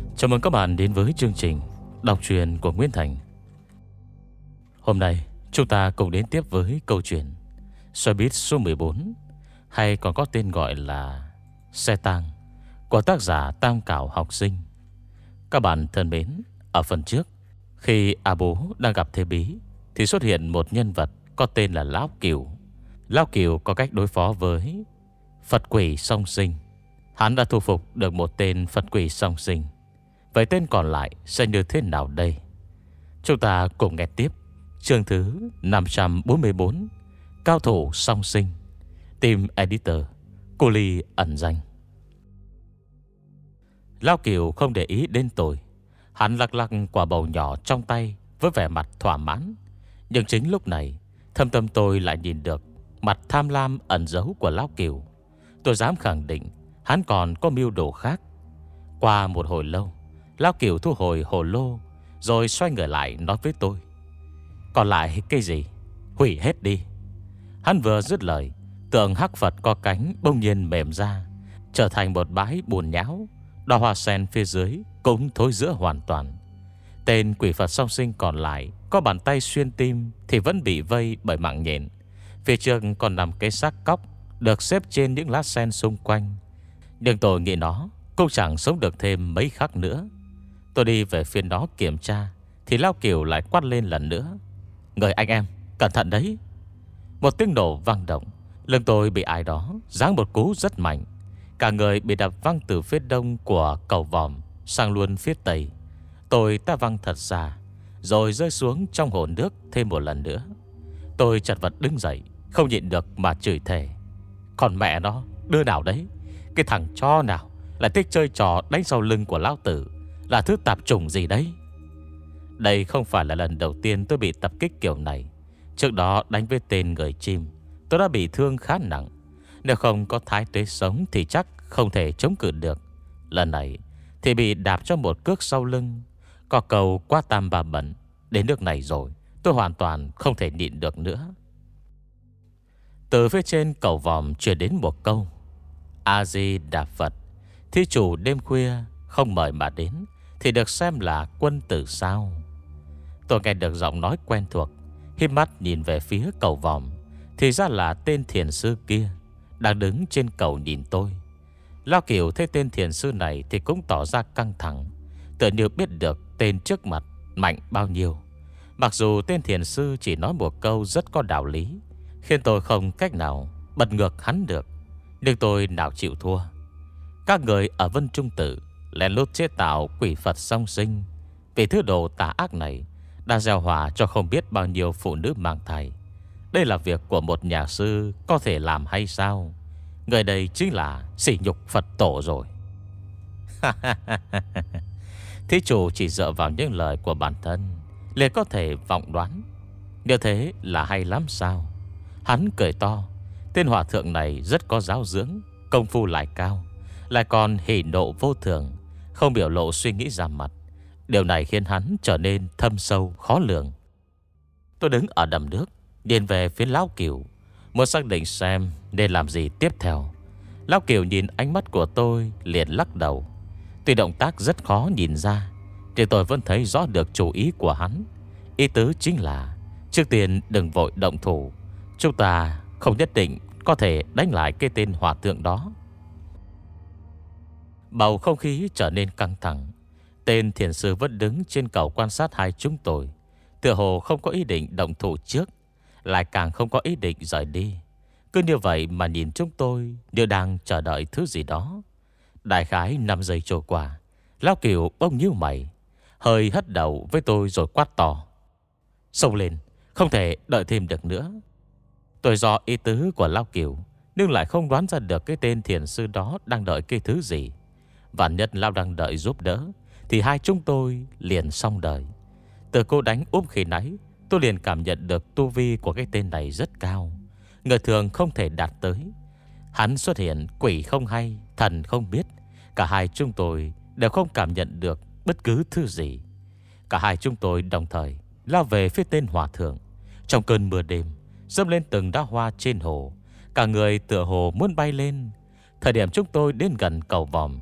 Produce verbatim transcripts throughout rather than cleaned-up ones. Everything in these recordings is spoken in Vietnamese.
Chào mừng các bạn đến với chương trình đọc truyện của Nguyễn Thành. Hôm nay chúng ta cùng đến tiếp với câu chuyện Xe buýt số mười bốn, hay còn có tên gọi là Xe tang, của tác giả Tam Cảo Học Sinh. Các bạn thân mến, ở phần trước, khi A Bố đang gặp Thế Bí thì xuất hiện một nhân vật có tên là Lão Cửu. Lão Cửu có cách đối phó với Phật quỷ song sinh. Hắn đã thu phục được một tên Phật quỷ song sinh. Vậy tên còn lại sẽ như thế nào đây? Chúng ta cùng nghe tiếp chương thứ năm trăm bốn mươi bốn, Cao thủ song sinh. Team Editor Cô Ly ẩn danh. Lão Kiều không để ý đến tôi. Hắn lắc lắc quả bầu nhỏ trong tay với vẻ mặt thỏa mãn. Nhưng chính lúc này, thâm tâm tôi lại nhìn được mặt tham lam ẩn giấu của Lão Kiều. Tôi dám khẳng định hắn còn có mưu đồ khác. Qua một hồi lâu, Lão Kiều thu hồi hồ lô, rồi xoay người lại nói với tôi: còn lại cái gì? Hủy hết đi. Hắn vừa dứt lời, tượng hắc Phật có cánh bỗng nhiên mềm ra, trở thành một bãi bùn nhão. Đóa hoa sen phía dưới cũng thối rữa hoàn toàn. Tên quỷ Phật song sinh còn lại có bàn tay xuyên tim thì vẫn bị vây bởi mạng nhện. Phía trước còn nằm cái xác cóc được xếp trên những lá sen xung quanh. Nhưng tôi nghĩ nó cũng chẳng sống được thêm mấy khắc nữa. Tôi đi về phía đó kiểm tra thì Lão Kiều lại quát lên lần nữa: người anh em, cẩn thận đấy. Một tiếng nổ vang động, lưng tôi bị ai đó giáng một cú rất mạnh. Cả người bị đập văng từ phía đông của cầu vòm sang luôn phía tây. Tôi ta văng thật xa, rồi rơi xuống trong hồ nước thêm một lần nữa. Tôi chật vật đứng dậy, không nhịn được mà chửi thề: còn mẹ nó, đưa nào đấy, cái thằng cho nào lại thích chơi trò đánh sau lưng của lão tử, là thứ tạp chủng gì đấy. Đây không phải là lần đầu tiên tôi bị tập kích kiểu này. Trước đó đánh với tên người chim, tôi đã bị thương khá nặng. Nếu không có thái tuế sống thì chắc không thể chống cự được. Lần này thì bị đạp cho một cước sau lưng. Có cầu quá tam ba bẩn. Đến nước này rồi, tôi hoàn toàn không thể nhịn được nữa. Từ phía trên cầu vòm truyền đến một câu: A Di Đà Phật. Thí chủ đêm khuya không mời mà đến thì được xem là quân tử sao? Tôi nghe được giọng nói quen thuộc, híp mắt nhìn về phía cầu vòm. Thì ra là tên thiền sư kia đang đứng trên cầu nhìn tôi. Lão Kiều thấy tên thiền sư này thì cũng tỏ ra căng thẳng, tựa như biết được tên trước mặt mạnh bao nhiêu. Mặc dù tên thiền sư chỉ nói một câu rất có đạo lý, khiến tôi không cách nào bật ngược hắn được. Nhưng tôi nào chịu thua. Các người ở Vân Trung Tử lén lút chế tạo quỷ Phật song sinh, vì thứ đồ tà ác này đã gieo họa cho không biết bao nhiêu phụ nữ mang thai. Đây là việc của một nhà sư có thể làm hay sao? Người đây chính là sỉ nhục Phật tổ rồi. Thí chủ chỉ dựa vào những lời của bản thân liền có thể vọng đoán. Như thế là hay lắm sao? Hắn cười to. Tên hòa thượng này rất có giáo dưỡng, công phu lại cao, lại còn hỉ nộ vô thường, không biểu lộ suy nghĩ ra mặt. Điều này khiến hắn trở nên thâm sâu khó lường. Tôi đứng ở đầm nước, điền về phía Lão Kiều, muốn xác định xem nên làm gì tiếp theo. Lão Kiều nhìn ánh mắt của tôi liền lắc đầu. Tuy động tác rất khó nhìn ra, thì tôi vẫn thấy rõ được chủ ý của hắn. Ý tứ chính là trước tiên đừng vội động thủ. Chúng ta không nhất định có thể đánh lại cái tên hòa thượng đó. Bầu không khí trở nên căng thẳng. Tên thiền sư vẫn đứng trên cầu quan sát hai chúng tôi, tựa hồ không có ý định động thủ trước, lại càng không có ý định rời đi. Cứ như vậy mà nhìn chúng tôi như đang chờ đợi thứ gì đó. Đại khái năm giây trôi qua, Lão Kiều bỗng nhíu mày, hơi hất đầu với tôi rồi quát to: xông lên, không thể đợi thêm được nữa. Tôi do ý tứ của Lão Kiều, nhưng lại không đoán ra được cái tên thiền sư đó đang đợi cái thứ gì. Vạn nhất Lão đang đợi giúp đỡ thì hai chúng tôi liền xong đời. Từ cô đánh úp khi nãy, tôi liền cảm nhận được tu vi của cái tên này rất cao, người thường không thể đạt tới. Hắn xuất hiện quỷ không hay, thần không biết. Cả hai chúng tôi đều không cảm nhận được bất cứ thứ gì. Cả hai chúng tôi đồng thời lao về phía tên hòa thượng. Trong cơn mưa đêm, dẫm lên từng đá hoa trên hồ, cả người tựa hồ muốn bay lên. Thời điểm chúng tôi đến gần cầu vòm,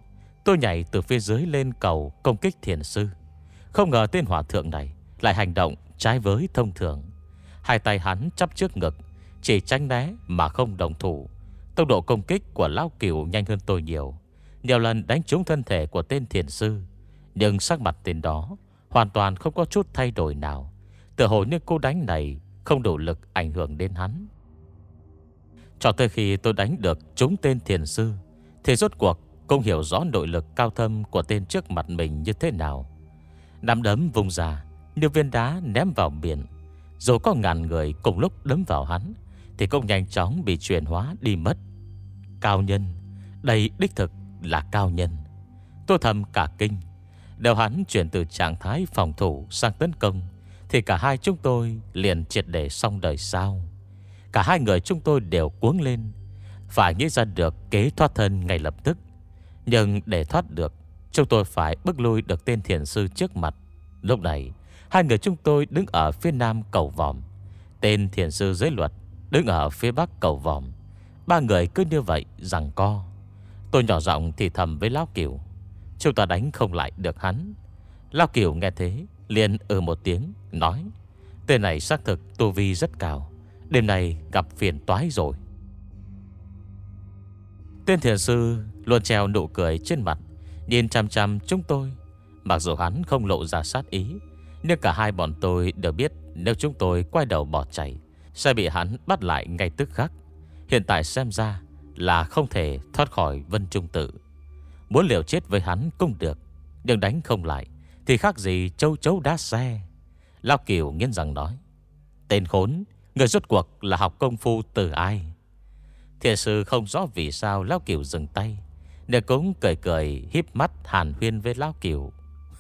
Tôi nhảy từ phía dưới lên cầu công kích thiền sư. Không ngờ tên hòa thượng này lại hành động trái với thông thường. Hai tay hắn chắp trước ngực, chỉ tránh né mà không động thủ. Tốc độ công kích của lão cửu nhanh hơn tôi nhiều, nhiều lần đánh trúng thân thể của tên thiền sư. Nhưng sắc mặt tên đó hoàn toàn không có chút thay đổi nào, tựa hồ như cú đánh này không đủ lực ảnh hưởng đến hắn. Cho tới khi tôi đánh được trúng tên thiền sư thì rốt cuộc cũng hiểu rõ nội lực cao thâm của tên trước mặt mình như thế nào. Nắm đấm vung ra như viên đá ném vào biển. Dù có ngàn người cùng lúc đấm vào hắn thì cũng nhanh chóng bị chuyển hóa đi mất. Cao nhân, đây đích thực là cao nhân. Tôi thầm cả kinh. Nếu hắn chuyển từ trạng thái phòng thủ sang tấn công thì cả hai chúng tôi liền triệt để xong đời sao. Cả hai người chúng tôi đều cuống lên, phải nghĩ ra được kế thoát thân ngay lập tức. Nhưng để thoát được, chúng tôi phải bức lui được tên thiền sư trước mặt. Lúc này hai người chúng tôi đứng ở phía nam cầu vòm, tên thiền sư giới luật đứng ở phía bắc cầu vòm. Ba người cứ như vậy giằng co. Tôi nhỏ giọng thì thầm với lão Kiều: chúng ta đánh không lại được hắn. Lão Kiều nghe thế liền ừ một tiếng, nói: tên này xác thực tu vi rất cao, đêm nay gặp phiền toái rồi. Tên thiền sư luôn treo nụ cười trên mặt, nhìn chăm chăm chúng tôi. Mặc dù hắn không lộ ra sát ý, nhưng cả hai bọn tôi đều biết nếu chúng tôi quay đầu bỏ chạy sẽ bị hắn bắt lại ngay tức khắc. Hiện tại xem ra là không thể thoát khỏi Vân Trung Tự. Muốn liều chết với hắn cũng được, nhưng đánh không lại thì khác gì châu chấu đá xe. Lão Kiều nghiến răng nói: tên khốn, người rốt cuộc là học công phu từ ai? Thiền sư không rõ vì sao Lão Kiều dừng tay, nên cũng cười cười híp mắt hàn huyên với Lão Kiều: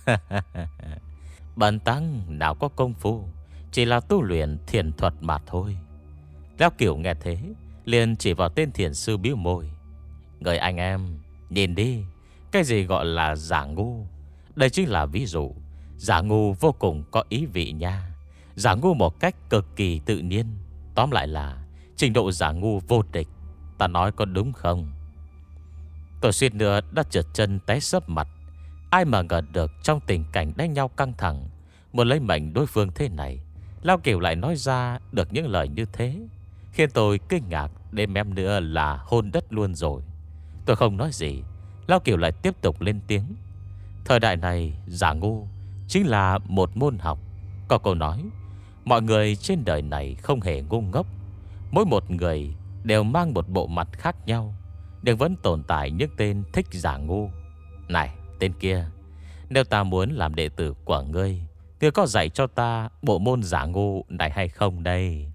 bần tăng nào có công phu, chỉ là tu luyện thiền thuật mà thôi. Lão Kiều nghe thế liền chỉ vào tên thiền sư bĩu môi: người anh em nhìn đi, cái gì gọi là giả ngu? Đây chính là ví dụ. Giả ngu vô cùng có ý vị nha. Giả ngu một cách cực kỳ tự nhiên. Tóm lại là trình độ giả ngu vô địch. Ta nói có đúng không? Tôi suýt nữa đã trượt chân té sấp mặt. Ai mà ngờ được trong tình cảnh đánh nhau căng thẳng, muốn lấy mệnh đối phương thế này, Lão Kiều lại nói ra được những lời như thế, khiến tôi kinh ngạc đến mém nữa là hôn đất luôn rồi. Tôi không nói gì. Lão Kiều lại tiếp tục lên tiếng: thời đại này giả ngu chính là một môn học. Có câu nói: mọi người trên đời này không hề ngu ngốc, mỗi một người đều mang một bộ mặt khác nhau, nhưng vẫn tồn tại những tên thích giả ngu. Này tên kia, nếu ta muốn làm đệ tử của ngươi thì có dạy cho ta bộ môn giả ngu này hay không đây?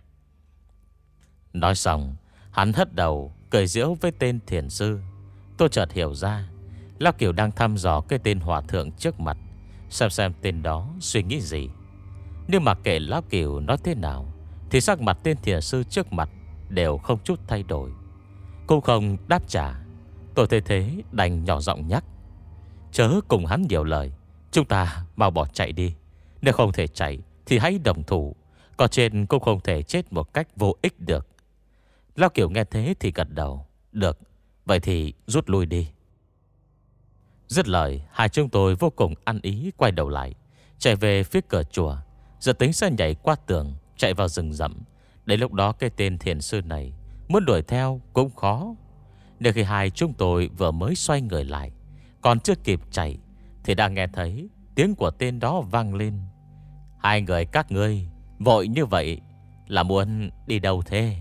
Nói xong, hắn hất đầu cười giễu với tên thiền sư. Tôi chợt hiểu ra Lão Kiều đang thăm dò cái tên hòa thượng trước mặt, xem xem tên đó suy nghĩ gì. Nhưng mà kể Lão Kiều nói thế nào thì sắc mặt tên thiền sư trước mặt đều không chút thay đổi, cũng không đáp trả. Tôi thấy thế đành nhỏ giọng nhắc: chớ cùng hắn nhiều lời, chúng ta mau bỏ chạy đi. Nếu không thể chạy thì hãy đồng thủ, còn trên cũng không thể chết một cách vô ích được. Lão Kiều nghe thế thì gật đầu: được, vậy thì rút lui đi. Dứt lời, hai chúng tôi vô cùng ăn ý quay đầu lại, chạy về phía cửa chùa. Giờ tính sẽ nhảy qua tường, chạy vào rừng rậm. Đến lúc đó cái tên thiền sư này muốn đuổi theo cũng khó. Nếu khi hai chúng tôi vừa mới xoay người lại, còn chưa kịp chạy thì đã nghe thấy tiếng của tên đó vang lên: hai người các ngươi vội như vậy là muốn đi đâu thế?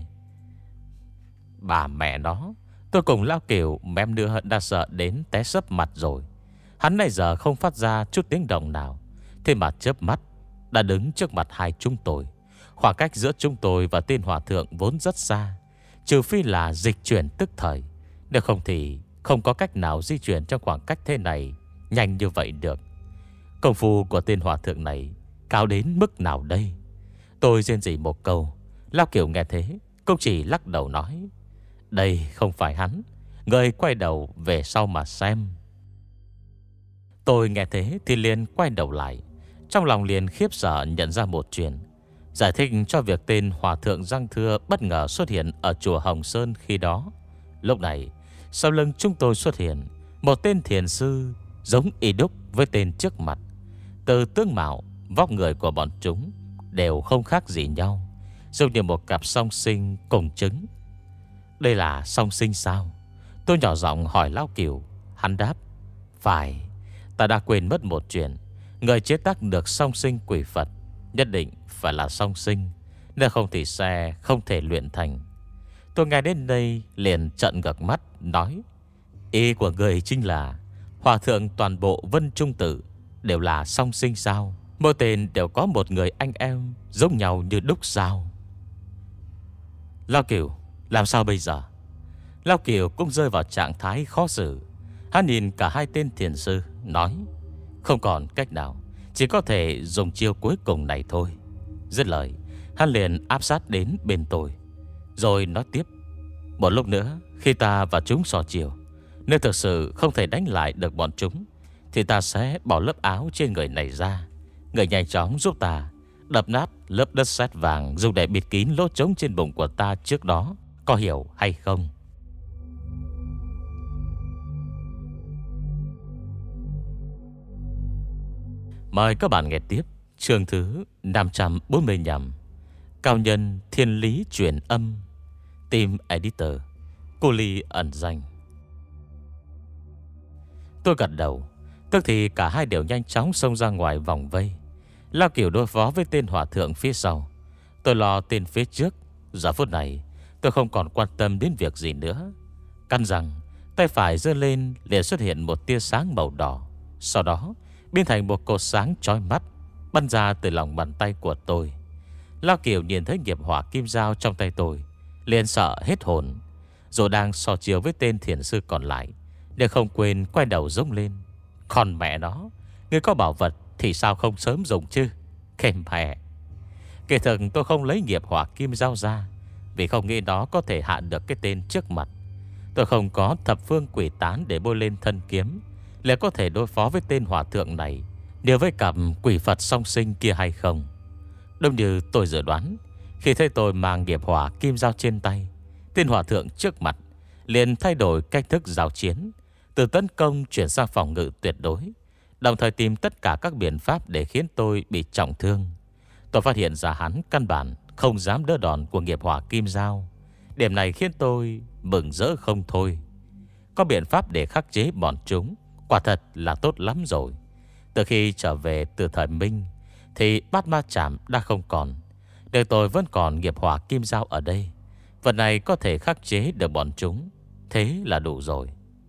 Bà mẹ nó, tôi cùng Lão Kiều mém nữa đã sợ đến té sấp mặt rồi. Hắn này giờ không phát ra chút tiếng động nào, thế mà chớp mắt đã đứng trước mặt hai chúng tôi. Khoảng cách giữa chúng tôi và tên hòa thượng vốn rất xa, trừ phi là dịch chuyển tức thời. Nếu không thì không có cách nào di chuyển trong khoảng cách thế này nhanh như vậy được. Công phu của tên hòa thượng này cao đến mức nào đây? Tôi rên rỉ một câu. Lão Kiều nghe thế cũng chỉ lắc đầu nói: đây không phải hắn, người quay đầu về sau mà xem. Tôi nghe thế thì liền quay đầu lại, trong lòng liền khiếp sợ nhận ra một chuyện. Giải thích cho việc tên hòa thượng răng thưa bất ngờ xuất hiện ở chùa Hồng Sơn khi đó. Lúc này sau lưng chúng tôi xuất hiện Một tên thiền sư giống y đúc với tên trước mặt. Từ tướng mạo, vóc người của bọn chúng đều không khác gì nhau, giống như một cặp song sinh cùng trứng. Đây là song sinh sao? Tôi nhỏ giọng hỏi Lão Cửu. Hắn đáp: phải. Ta đã quên mất một chuyện. Người chế tác được song sinh quỷ Phật nhất định phải là song sinh, nếu không thì sẽ không thể luyện thành. Tôi nghe đến đây liền trợn ngược mắt nói: ý của người chính là hòa thượng toàn bộ Vân Trung Tự đều là song sinh sao? Mỗi tên đều có một người anh em giống nhau như đúc sao? Lão Cửu, làm sao bây giờ? Lão Cửu cũng rơi vào trạng thái khó xử. Hắn nhìn cả hai tên thiền sư nói: không còn cách nào, chỉ có thể dùng chiêu cuối cùng này thôi. Dứt lời, hắn liền áp sát đến bên tôi, rồi nói tiếp: một lúc nữa khi ta và chúng so chiều, nếu thực sự không thể đánh lại được bọn chúng, thì ta sẽ bỏ lớp áo trên người này ra. Người nhanh chóng giúp ta đập nát lớp đất sét vàng dùng để bịt kín lỗ trống trên bụng của ta trước đó. Có hiểu hay không? Mời các bạn nghe tiếp chương thứ năm trăm bốn mươi lăm, Cao nhân thiên lý truyền âm. Team Editor Cô Ly ẩn danh. Tôi gật đầu. Tức thì cả hai đều nhanh chóng xông ra ngoài vòng vây. Lão Cửu đối phó với tên hòa thượng phía sau, tôi lo tên phía trước. Giờ phút này tôi không còn quan tâm đến việc gì nữa. Căn rằng tay phải giơ lên liền xuất hiện một tia sáng màu đỏ, sau đó biến thành một cột sáng chói mắt bắn ra từ lòng bàn tay của tôi. Lão Cửu nhìn thấy nghiệp hỏa kim dao trong tay tôi liền sợ hết hồn, rồi đang so chiều với tên thiền sư còn lại, để không quên quay đầu rống lên: còn mẹ nó, người có bảo vật thì sao không sớm dùng chứ? Kèm mẹ. Kể thực tôi không lấy nghiệp hỏa kim dao ra vì không nghĩ đó có thể hạ được cái tên trước mặt. Tôi không có thập phương quỷ tán để bôi lên thân kiếm, liệu có thể đối phó với tên hòa thượng này điều với cặp quỷ Phật song sinh kia hay không? Đúng như tôi dự đoán, khi thấy tôi mang nghiệp hỏa kim dao trên tay, tên hòa thượng trước mặt liền thay đổi cách thức giao chiến, từ tấn công chuyển sang phòng ngự tuyệt đối, đồng thời tìm tất cả các biện pháp để khiến tôi bị trọng thương. Tôi phát hiện ra hắn căn bản không dám đỡ đòn của nghiệp hỏa kim dao. Điểm này khiến tôi mừng rỡ không thôi. Có biện pháp để khắc chế bọn chúng, quả thật là tốt lắm rồi. Từ khi trở về từ thời Minh thì bát ma chảm đã không còn, để tôi vẫn còn nghiệp hỏa kim dao ở đây. Vật này có thể khắc chế được bọn chúng, thế là đủ rồi.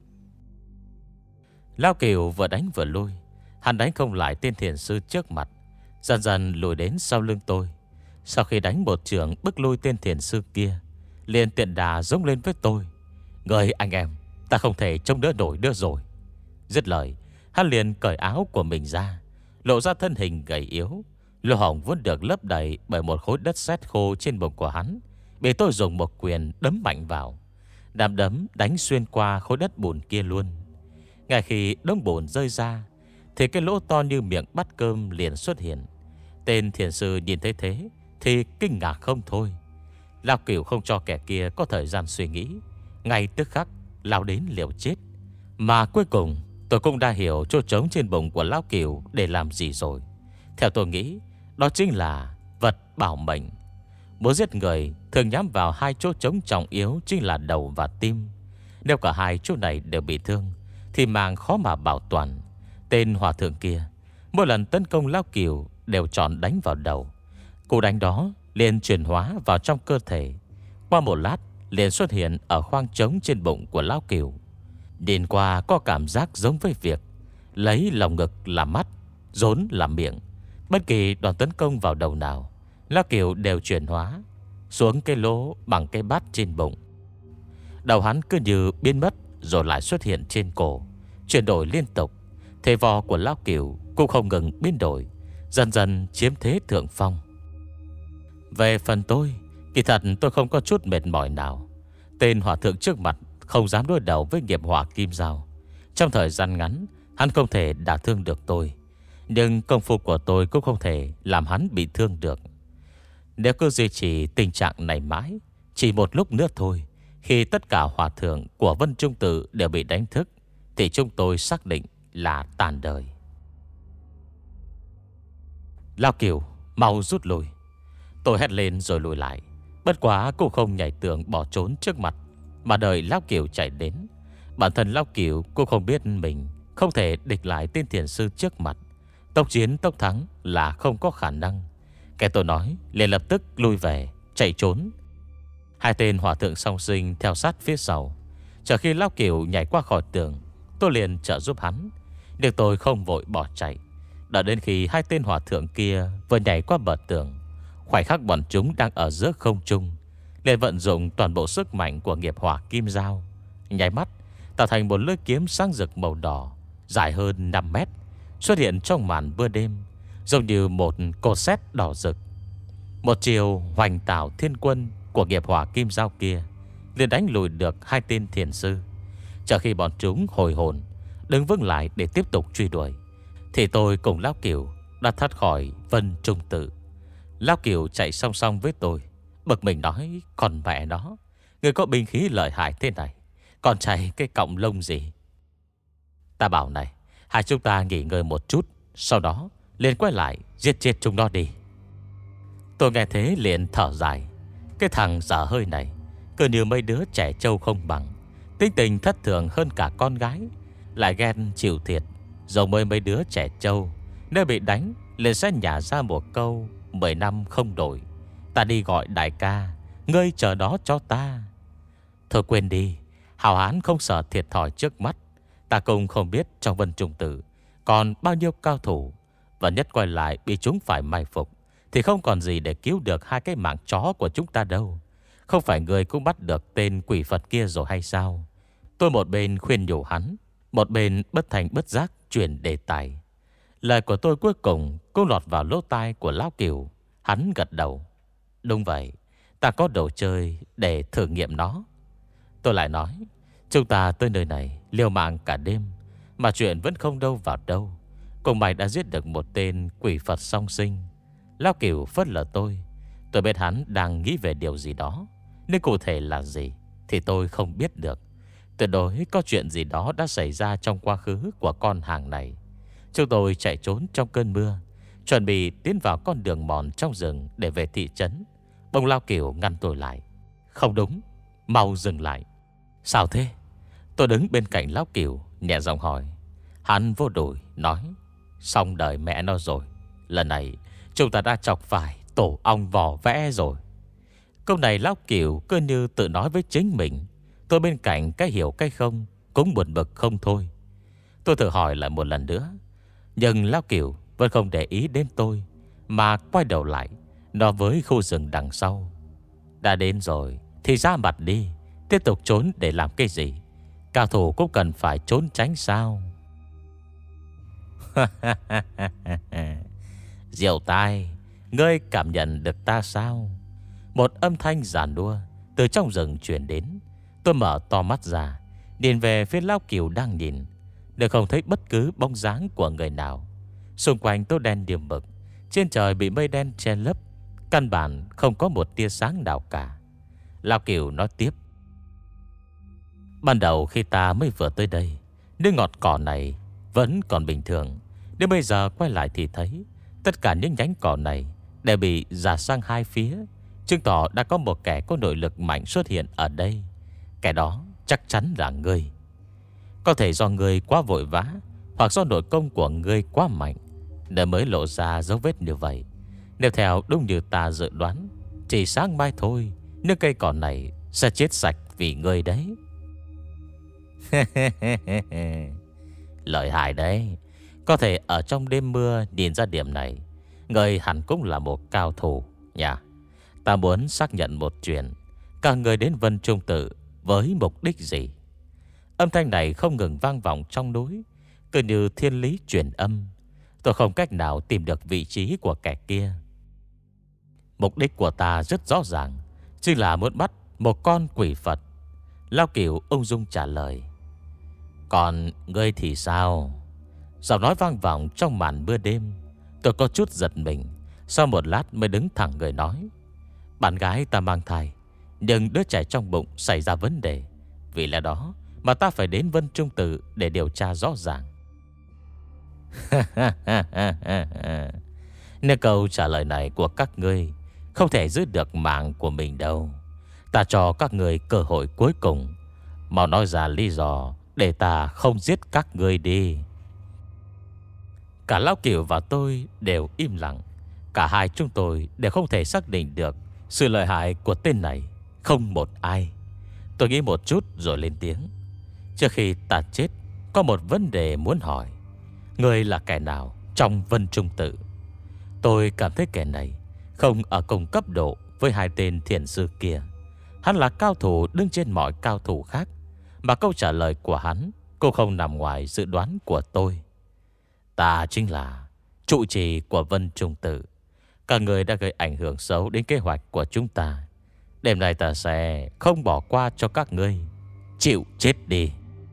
Lão Cửu vừa đánh vừa lui. Hắn đánh không lại tên thiền sư trước mặt, dần dần lùi đến sau lưng tôi. Sau khi đánh một trường bức lui tên thiền sư kia, liền tiện đà giống lên với tôi: người anh em, ta không thể trông đỡ nổi nữa rồi. Dứt lời, hắn liền cởi áo của mình ra, lộ ra thân hình gầy yếu. Lỗ hổng vốn được lấp đầy bởi một khối đất sét khô trên bụng của hắn bị tôi dùng một quyền đấm mạnh vào. Đám đấm đánh xuyên qua khối đất bùn kia luôn. Ngay khi đống bùn rơi ra thì cái lỗ to như miệng bát cơm liền xuất hiện. Tên thiền sư nhìn thấy thế thì kinh ngạc không thôi. Lão Cửu không cho kẻ kia có thời gian suy nghĩ, ngay tức khắc lao đến liều chết. Mà cuối cùng tôi cũng đã hiểu chỗ trống trên bụng của Lão Cửu để làm gì rồi. Theo tôi nghĩ, đó chính là vật bảo mệnh. Muốn giết người thường nhắm vào hai chỗ trống trọng yếu, chính là đầu và tim. Nếu cả hai chỗ này đều bị thương thì mạng khó mà bảo toàn. Tên hòa thượng kia mỗi lần tấn công Lão Cửu đều chọn đánh vào đầu. Cú đánh đó liền chuyển hóa vào trong cơ thể, qua một lát liền xuất hiện ở khoang trống trên bụng của Lão Cửu. Nhìn qua có cảm giác giống với việc lấy lòng ngực làm mắt, rốn làm miệng. Bất kỳ đòn tấn công vào đầu nào, Lão Cửu đều chuyển hóa xuống cái lỗ bằng cái bát trên bụng. Đầu hắn cứ như biến mất rồi lại xuất hiện trên cổ, chuyển đổi liên tục. Thế vò của Lão Cửu cũng không ngừng biến đổi, dần dần chiếm thế thượng phong. Về phần tôi, kỳ thật tôi không có chút mệt mỏi nào. Tên hòa thượng trước mặt không dám đối đầu với nghiệp hỏa kim dao. Trong thời gian ngắn, hắn không thể đả thương được tôi, nhưng công phu của tôi cũng không thể làm hắn bị thương được. Nếu cứ duy trì tình trạng này mãi, chỉ một lúc nữa thôi, khi tất cả hòa thượng của Vân Trung Tự đều bị đánh thức, thì chúng tôi xác định là tàn đời. Lao Kiều, mau rút lui. Tôi hét lên rồi lùi lại. Bất quá cô không nhảy tường bỏ trốn trước mặt, mà đợi Lao Kiều chạy đến. Bản thân Lao Kiều cô không biết mình không thể địch lại tên thiền sư trước mặt. Tốc chiến tốc thắng là không có khả năng. Kẻ tôi nói liền lập tức lui về, chạy trốn. Hai tên hòa thượng song sinh theo sát phía sau. Chờ khi Lao Kiều nhảy qua khỏi tường, tôi liền trợ giúp hắn. Nhưng tôi không vội bỏ chạy. Đợi đến khi hai tên hòa thượng kia vừa nhảy qua bờ tường, khoảnh khắc bọn chúng đang ở giữa không trung, liền vận dụng toàn bộ sức mạnh của nghiệp hỏa kim dao, nháy mắt tạo thành một lưỡi kiếm sáng rực màu đỏ, dài hơn năm mét, xuất hiện trong màn mưa đêm, giống như một cột sét đỏ rực. Một chiều hoành tạo thiên quân của nghiệp hỏa kim dao kia liền đánh lùi được hai tên thiền sư. Chờ khi bọn chúng hồi hồn, đứng vững lại để tiếp tục truy đuổi, thì tôi cùng Lão Kiều đã thoát khỏi Vân Trung Tự. Lão Kiều chạy song song với tôi, bực mình nói: "Còn mẹ nó, người có binh khí lợi hại thế này, còn chạy cái cọng lông gì?" Ta bảo này, hai chúng ta nghỉ ngơi một chút, sau đó liền quay lại giết chết chúng nó đi. Tôi nghe thế liền thở dài. Cái thằng dở hơi này cứ như mấy đứa trẻ trâu không bằng, tính tình thất thường hơn cả con gái, lại ghen chịu thiệt, giống mới mấy đứa trẻ trâu. Nếu bị đánh liền sẽ nhả ra một câu: "Mười năm không đổi, ta đi gọi đại ca, ngươi chờ đó cho ta." Thôi quên đi, hào hán không sợ thiệt thòi trước mắt. Ta cũng không biết trong Vân Trung Tử còn bao nhiêu cao thủ, và nhất quay lại bị chúng phải mai phục, thì không còn gì để cứu được hai cái mạng chó của chúng ta đâu. Không phải người cũng bắt được tên quỷ Phật kia rồi hay sao? Tôi một bên khuyên nhủ hắn, một bên bất thành bất giác chuyển đề tài. Lời của tôi cuối cùng cũng lọt vào lỗ tai của Lão Kiều. Hắn gật đầu: "Đúng vậy, ta có đồ chơi để thử nghiệm nó." Tôi lại nói: "Chúng ta tới nơi này liều mạng cả đêm, mà chuyện vẫn không đâu vào đâu. Cùng mày đã giết được một tên quỷ Phật song sinh." Lão Kiều phớt lờ tôi. Tôi biết hắn đang nghĩ về điều gì đó, nhưng cụ thể là gì thì tôi không biết được. Tuyệt đối có chuyện gì đó đã xảy ra trong quá khứ của con hàng này. Chúng tôi chạy trốn trong cơn mưa, chuẩn bị tiến vào con đường mòn trong rừng để về thị trấn. Bỗng Lão Kiều ngăn tôi lại: "Không đúng, mau dừng lại." "Sao thế?" Tôi đứng bên cạnh Lão Kiều nhẹ giọng hỏi. Hắn vô đùi nói: "Xong đời mẹ nó rồi. Lần này chúng ta đã chọc phải tổ ong vò vẽ rồi." Câu này Lão Kiều cứ như tự nói với chính mình. Tôi bên cạnh cái hiểu cái không cũng buồn bực không thôi. Tôi thử hỏi lại một lần nữa, nhưng Lão Kiều vẫn không để ý đến tôi, mà quay đầu lại nói với khu rừng đằng sau: "Đã đến rồi thì ra mặt đi, tiếp tục trốn để làm cái gì? Cao thủ cũng cần phải trốn tránh sao?" "Diệu tai, ngươi cảm nhận được ta sao?" Một âm thanh giàn đua từ trong rừng truyền đến. Tôi mở to mắt ra, nhìn về phía Lão Kiều đang nhìn, để không thấy bất cứ bóng dáng của người nào. Xung quanh tối đen điềm mực, trên trời bị mây đen che lấp, căn bản không có một tia sáng nào cả. Lão Kiều nói tiếp: "Ban đầu khi ta mới vừa tới đây, nước ngọt cỏ này vẫn còn bình thường. Đến bây giờ quay lại thì thấy tất cả những nhánh cỏ này đều bị rã sang hai phía, chứng tỏ đã có một kẻ có nội lực mạnh xuất hiện ở đây. Kẻ đó chắc chắn là ngươi. Có thể do ngươi quá vội vã, hoặc do nội công của ngươi quá mạnh, nên mới lộ ra dấu vết như vậy. Nếu theo đúng như ta dự đoán, chỉ sáng mai thôi, nước cây cỏ này sẽ chết sạch vì ngươi đấy." "Lợi hại đấy. Có thể ở trong đêm mưa nhìn ra điểm này, ngươi hẳn cũng là một cao thủ nha. Ta muốn xác nhận một chuyện, các ngươi đến Vân Trung Tự với mục đích gì?" Âm thanh này không ngừng vang vọng trong núi, cứ như thiên lý truyền âm. Tôi không cách nào tìm được vị trí của kẻ kia. "Mục đích của ta rất rõ ràng, chính là muốn bắt một con quỷ Phật." Lão Kiều ung dung trả lời. "Còn ngươi thì sao?" Giọng nói vang vọng trong màn mưa đêm. Tôi có chút giật mình, sau một lát mới đứng thẳng người nói: "Bạn gái ta mang thai, nhưng đứa trẻ trong bụng xảy ra vấn đề. Vì lẽ đó mà ta phải đến Vân Trung Tự để điều tra rõ ràng. Nếu câu trả lời này của các ngươi không thể giữ được mạng của mình đâu, ta cho các ngươi cơ hội cuối cùng. Mau nói ra lý do để ta không giết các ngươi đi. Cả Lão Cửu và tôi đều im lặng. Cả hai chúng tôi đều không thể xác định được sự lợi hại của tên này. Không một ai. Tôi nghĩ một chút rồi lên tiếng. Trước khi ta chết, có một vấn đề muốn hỏi. Ngươi là kẻ nào trong Vân Trung Tự? Tôi cảm thấy kẻ này không ở cùng cấp độ với hai tên thiền sư kia. Hắn là cao thủ đứng trên mọi cao thủ khác, mà câu trả lời của hắn cũng không nằm ngoài dự đoán của tôi. Ta chính là trụ trì của Vân Trung Tự. Các người đã gây ảnh hưởng xấu đến kế hoạch của chúng ta. Đêm nay ta sẽ không bỏ qua cho các ngươi. Chịu chết đi.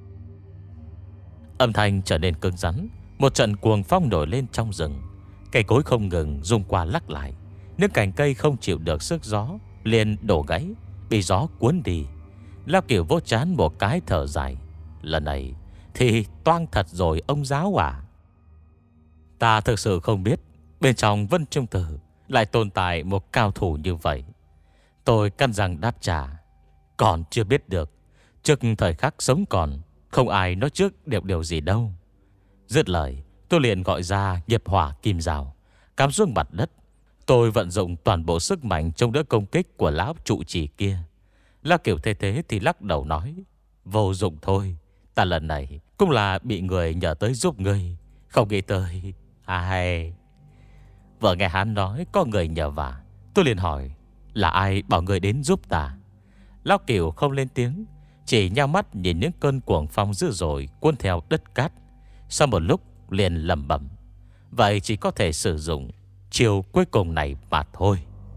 Âm thanh trở nên cứng rắn. Một trận cuồng phong nổi lên trong rừng. Cây cối không ngừng rung qua lắc lại. Những cành cây không chịu được sức gió liền đổ gãy, bị gió cuốn đi. Lão Cửu vỗ trán một cái thở dài. Lần này thì toang thật rồi ông giáo à. Ta thực sự không biết bên trong Vân Trung Tử lại tồn tại một cao thủ như vậy. Tôi căn rằng đáp trả. Còn chưa biết được. Trước thời khắc sống còn, không ai nói trước được điều gì đâu. Dứt lời, tôi liền gọi ra nghiệp hỏa kim rào, cắm xuống mặt đất. Tôi vận dụng toàn bộ sức mạnh chống đỡ công kích của lão trụ trì kia. Lão Kiểu thế thế thì lắc đầu nói: vô dụng thôi. Ta lần này cũng là bị người nhờ tới giúp ngươi. Không nghĩ tới. Ai... Vợ nghe hắn nói có người nhờ vả, tôi liền hỏi: là ai bảo người đến giúp ta? Lão Kiểu không lên tiếng, chỉ nhao mắt nhìn những cơn cuồng phong dữ dội cuốn theo đất cát. Sau một lúc liền lẩm bẩm: vậy chỉ có thể sử dụng chiều cuối cùng này mà thôi.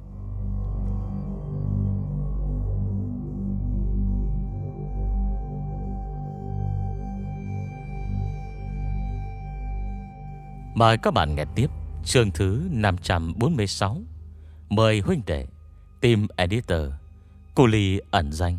Mời các bạn nghe tiếp chương thứ năm trăm bốn mươi sáu. Mời huynh đệ. Team Editor. Cô Ly ẩn danh.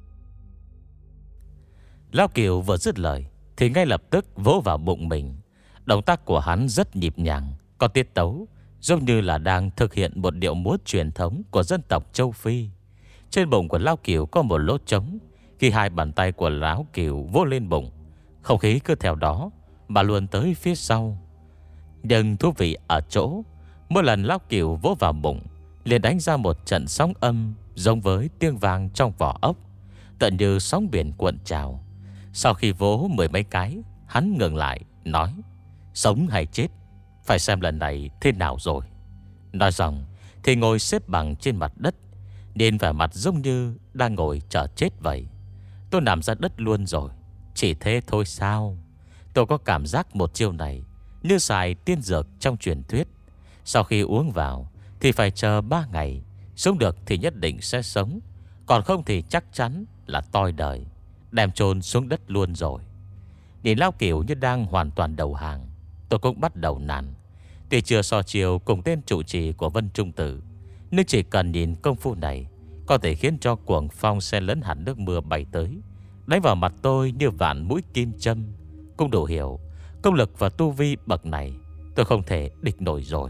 Lão Kiều vừa dứt lời thì ngay lập tức vỗ vào bụng mình. Động tác của hắn rất nhịp nhàng, có tiết tấu, giống như là đang thực hiện một điệu múa truyền thống của dân tộc châu Phi. Trên bụng của Lão Kiều có một lỗ trống. Khi hai bàn tay của Lão Kiều vỗ lên bụng, không khí cứ theo đó mà luồn tới phía sau. Nhưng thú vị ở chỗ, mỗi lần Lão Kiều vỗ vào bụng liền đánh ra một trận sóng âm giống với tiếng vang trong vỏ ốc, tận như sóng biển cuộn trào. Sau khi vỗ mười mấy cái, hắn ngừng lại nói: sống hay chết, phải xem lần này thế nào rồi. Nói xong thì ngồi xếp bằng trên mặt đất, nên vẻ mặt giống như đang ngồi chờ chết vậy. Tôi nằm ra đất luôn rồi. Chỉ thế thôi sao? Tôi có cảm giác một chiêu này như xài tiên dược trong truyền thuyết. Sau khi uống vào thì phải chờ ba ngày. Sống được thì nhất định sẽ sống, còn không thì chắc chắn là toi đời, đem chôn xuống đất luôn rồi. Nhìn Lão Kiều như đang hoàn toàn đầu hàng, tôi cũng bắt đầu nản. Tuy chưa so chiều cùng tên trụ trì của Vân Trung Tử, nhưng chỉ cần nhìn công phu này có thể khiến cho cuồng phong xen lẫn hẳn nước mưa bay tới, đánh vào mặt tôi như vạn mũi kim châm, cũng đủ hiểu công lực và tu vi bậc này tôi không thể địch nổi rồi.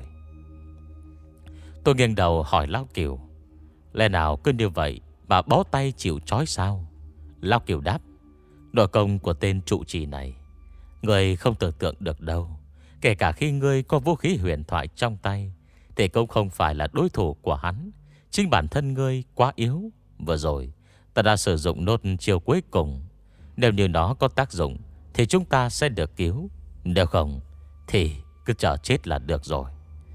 Tôi nghiêng đầu hỏi Lão Kiều: lẽ nào cứ như vậy mà bó tay chịu trói sao? Lão Kiều đáp: nội công của tên trụ trì này người không tưởng tượng được đâu. Kể cả khi ngươi có vũ khí huyền thoại trong tay thì cũng không phải là đối thủ của hắn. Chính bản thân ngươi quá yếu. Vừa rồi ta đã sử dụng nốt chiều cuối cùng. Nếu như nó có tác dụng thì chúng ta sẽ được cứu. Nếu không thì cứ chờ chết là được rồi.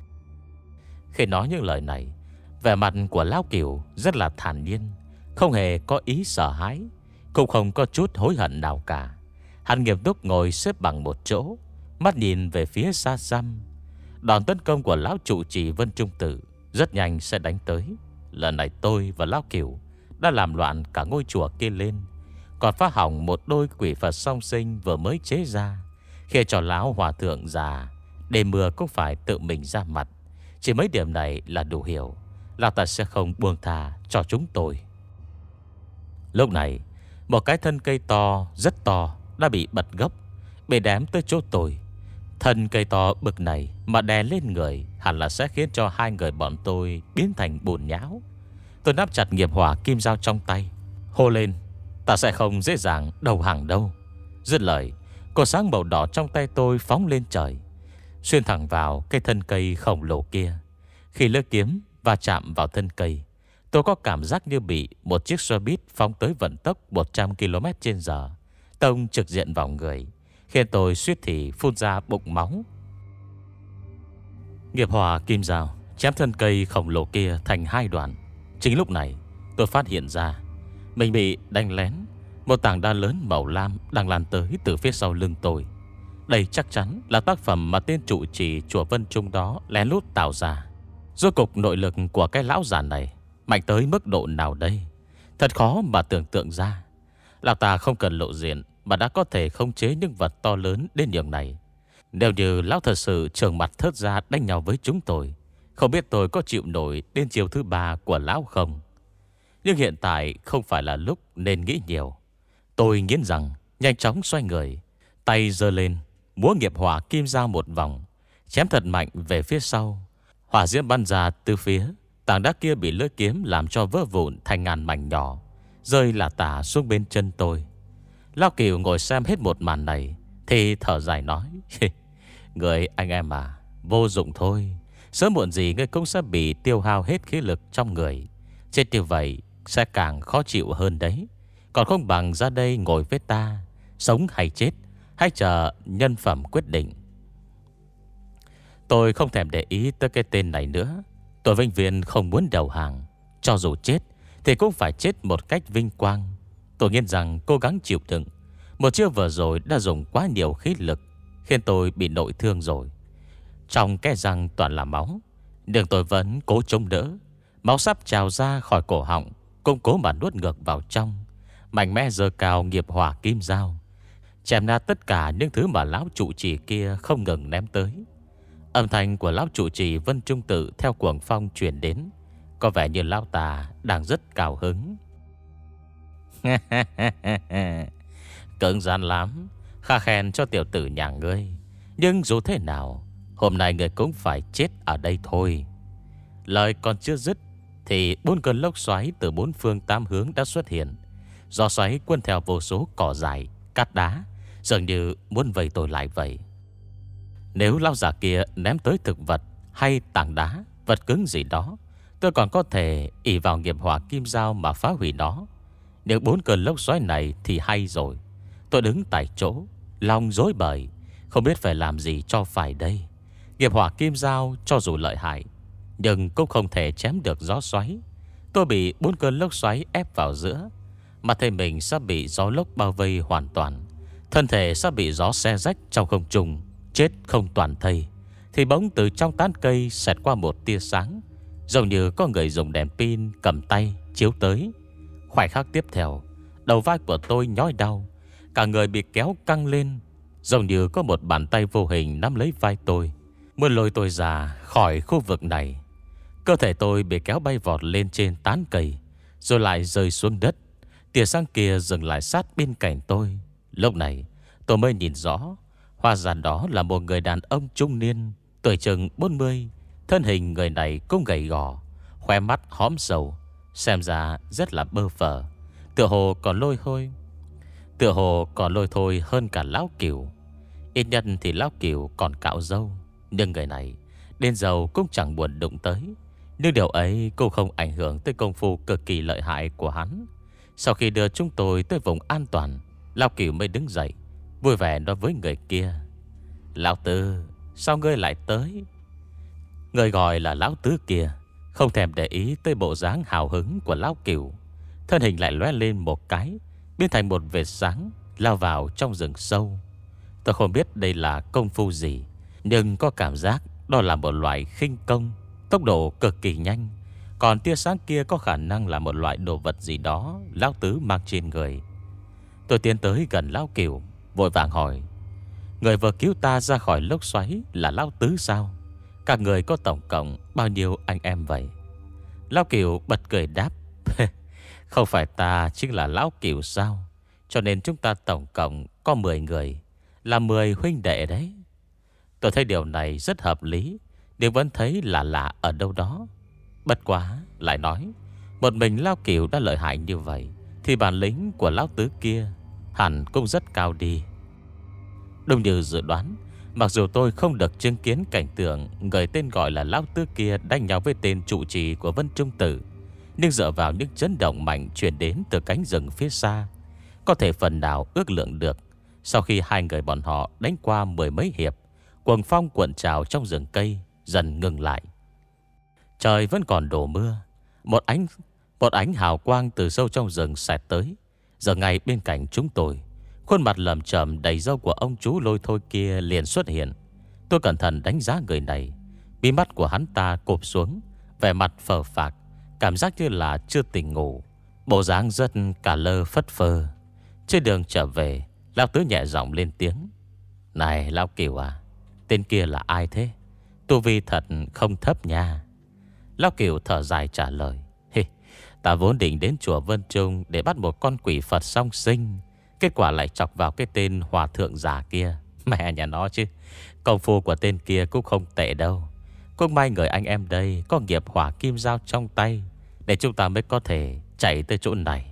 Khi nói những lời này, vẻ mặt của Lão Kiều rất là thản nhiên, không hề có ý sợ hãi, cũng không có chút hối hận nào cả. Hắn nghiêm túc ngồi xếp bằng một chỗ, mắt nhìn về phía xa xăm. Đòn tấn công của Lão trụ trì Vân Trung Tử rất nhanh sẽ đánh tới. Lần này tôi và Lão Kiều đã làm loạn cả ngôi chùa kia lên, còn phá hỏng một đôi quỷ Phật song sinh vừa mới chế ra, khi cho Lão hòa thượng già đêm mưa cũng phải tự mình ra mặt. Chỉ mấy điểm này là đủ hiểu Lão ta sẽ không buông tha cho chúng tôi. Lúc này Một cái thân cây to, rất to, đã bị bật gốc, bị đém tới chỗ tôi. Thân cây to bực này mà đè lên người, hẳn là sẽ khiến cho hai người bọn tôi biến thành bùn nhão. Tôi nắm chặt nghiệp hỏa kim dao trong tay, hô lên: ta sẽ không dễ dàng đầu hàng đâu. Dứt lời, cột sáng màu đỏ trong tay tôi phóng lên trời, xuyên thẳng vào cây thân cây khổng lồ kia. Khi lưỡi kiếm va chạm vào thân cây, tôi có cảm giác như bị một chiếc xe buýt phóng tới vận tốc một trăm ki lô mét trên giờ tông trực diện vào người, khiến tôi suýt thì phun ra bụng máu. Nghiệp hỏa kim dao chém thân cây khổng lồ kia thành hai đoạn. Chính lúc này tôi phát hiện ra mình bị đánh lén. Một tảng đá lớn màu lam đang lan tới từ phía sau lưng tôi. Đây chắc chắn là tác phẩm mà tên trụ trì chùa Vân Trung đó lén lút tạo ra. Rốt cục nội lực của cái lão già này mạnh tới mức độ nào đây? Thật khó mà tưởng tượng ra. Lão ta không cần lộ diện mà đã có thể khống chế những vật to lớn đến nhường này. Nếu như lão thật sự trợn mặt thớt ra đánh nhau với chúng tôi, không biết tôi có chịu nổi đến chiều thứ ba của lão không. Nhưng hiện tại không phải là lúc nên nghĩ nhiều. Tôi nghiến rằng nhanh chóng xoay người, tay giơ lên, múa nghiệp hỏa kim dao một vòng, chém thật mạnh về phía sau. Hỏa diễm bắn ra từ phía tảng đá kia bị lưỡi kiếm làm cho vỡ vụn thành ngàn mảnh nhỏ, rơi lả tả xuống bên chân tôi. Lão Kiều ngồi xem hết một màn này thì thở dài nói: người anh em à, vô dụng thôi. Sớm muộn gì ngươi cũng sẽ bị tiêu hao hết khí lực trong người. Chết như vậy sẽ càng khó chịu hơn đấy. Còn không bằng ra đây ngồi với ta, sống hay chết hãy chờ nhân phẩm quyết định. Tôi không thèm để ý tới cái tên này nữa. Tôi vĩnh viễn không muốn đầu hàng. Cho dù chết thì cũng phải chết một cách vinh quang. Tôi nghiến rằng cố gắng chịu đựng. Một chiêu vừa rồi đã dùng quá nhiều khí lực, khiến tôi bị nội thương rồi. Trong cái răng toàn là máu, nhưng tôi vẫn cố chống đỡ. Máu sắp trào ra khỏi cổ họng, cũng cố mà nuốt ngược vào trong. Mạnh mẽ giơ cao nghiệp hỏa kim dao, chém nát tất cả những thứ mà lão trụ trì kia không ngừng ném tới. Âm thanh của lão trụ trì Vân Trung Tự theo cuồng phong truyền đến. Có vẻ như lão ta đang rất cao hứng. Cứng rắn lắm, khá khen cho tiểu tử nhà ngươi. Nhưng dù thế nào, hôm nay ngươi cũng phải chết ở đây thôi. Lời còn chưa dứt thì bốn cơn lốc xoáy từ bốn phương tám hướng đã xuất hiện. Gió xoáy quân theo vô số cỏ dại, cát đá, dường như muốn vây tôi lại vậy. Nếu lão già kia ném tới thực vật hay tảng đá, vật cứng gì đó, tôi còn có thể ỷ vào nghiệp hỏa kim dao mà phá hủy nó. Nhưng bốn cơn lốc xoáy này thì hay rồi. Tôi đứng tại chỗ, lòng rối bời, không biết phải làm gì cho phải đây. Nghiệp hỏa kim dao cho dù lợi hại, nhưng cũng không thể chém được gió xoáy. Tôi bị bốn cơn lốc xoáy ép vào giữa, mà thấy mình sắp bị gió lốc bao vây hoàn toàn. Thân thể sắp bị gió xé rách trong không trung, chết không toàn thây. Thì bỗng từ trong tán cây xẹt qua một tia sáng, giống như có người dùng đèn pin cầm tay chiếu tới. Khoảnh khắc tiếp theo, đầu vai của tôi nhói đau, cả người bị kéo căng lên, giống như có một bàn tay vô hình nắm lấy vai tôi, muốn lôi tôi ra khỏi khu vực này. Cơ thể tôi bị kéo bay vọt lên trên tán cây, rồi lại rơi xuống đất. Tia sáng kia dừng lại sát bên cạnh tôi. Lúc này tôi mới nhìn rõ, hóa ra đó là một người đàn ông trung niên, tuổi chừng bốn mươi. Thân hình người này cũng gầy gò, khóe mắt hõm sầu, xem ra rất là bơ phờ. Tựa hồ còn lôi thôi Tựa hồ còn lôi thôi hơn cả lão Kiều. Ít nhất thì lão Kiều còn cạo râu, nhưng người này đến râu cũng chẳng buồn đụng tới. Nhưng điều ấy cũng không ảnh hưởng tới công phu cực kỳ lợi hại của hắn. Sau khi đưa chúng tôi tới vùng an toàn, lão Kiều mới đứng dậy, vui vẻ nói với người kia: Lão Tư, sao ngươi lại tới? Người gọi là lão Tứ kia không thèm để ý tới bộ dáng hào hứng của lão Kiều. Thân hình lại lóe lên một cái, biến thành một vệt sáng, lao vào trong rừng sâu. Tôi không biết đây là công phu gì, nhưng có cảm giác đó là một loại khinh công, tốc độ cực kỳ nhanh. Còn tia sáng kia có khả năng là một loại đồ vật gì đó lão Tứ mang trên người. Tôi tiến tới gần lão Kiều, vội vàng hỏi: Người vừa cứu ta ra khỏi lốc xoáy là lão Tứ sao? Các người có tổng cộng bao nhiêu anh em vậy? Lão Kiều bật cười đáp: Không phải ta chính là lão Kiều sao? Cho nên chúng ta tổng cộng có mười người, là mười huynh đệ đấy. Tôi thấy điều này rất hợp lý, nhưng vẫn thấy là lạ ở đâu đó. Bất quá lại nói, một mình Lão Cửu đã lợi hại như vậy, thì bản lĩnh của Lão Tứ kia hẳn cũng rất cao đi. Đúng như dự đoán, mặc dù tôi không được chứng kiến cảnh tượng người tên gọi là Lão Tứ kia đánh nhau với tên trụ trì của Vân Trung Tử, nhưng dựa vào những chấn động mạnh truyền đến từ cánh rừng phía xa, có thể phần nào ước lượng được. Sau khi hai người bọn họ đánh qua mười mấy hiệp, cuồng phong cuộn trào trong rừng cây dần ngừng lại. Trời vẫn còn đổ mưa. Một ánh Một ánh hào quang từ sâu trong rừng xẹt tới. Giờ ngay bên cạnh chúng tôi, khuôn mặt lầm chầm đầy râu của ông chú Lôi Thôi kia liền xuất hiện. Tôi cẩn thận đánh giá người này. Mí mắt của hắn ta cụp xuống, vẻ mặt phờ phạc, cảm giác như là chưa tỉnh ngủ, bộ dáng rất cả lơ phất phơ. Trên đường trở về, Lão Tứ nhẹ giọng lên tiếng: "Này Lão Cửu à, tên kia là ai thế? Tu vi thật không thấp nha." Lão Cửu thở dài trả lời: "Hey, ta vốn định đến chùa Vân Trung để bắt một con quỷ Phật song sinh, kết quả lại chọc vào cái tên hòa thượng già kia. Mẹ nhà nó chứ, công phu của tên kia cũng không tệ đâu. Cũng may người anh em đây có nghiệp hỏa kim dao trong tay, để chúng ta mới có thể chạy tới chỗ này."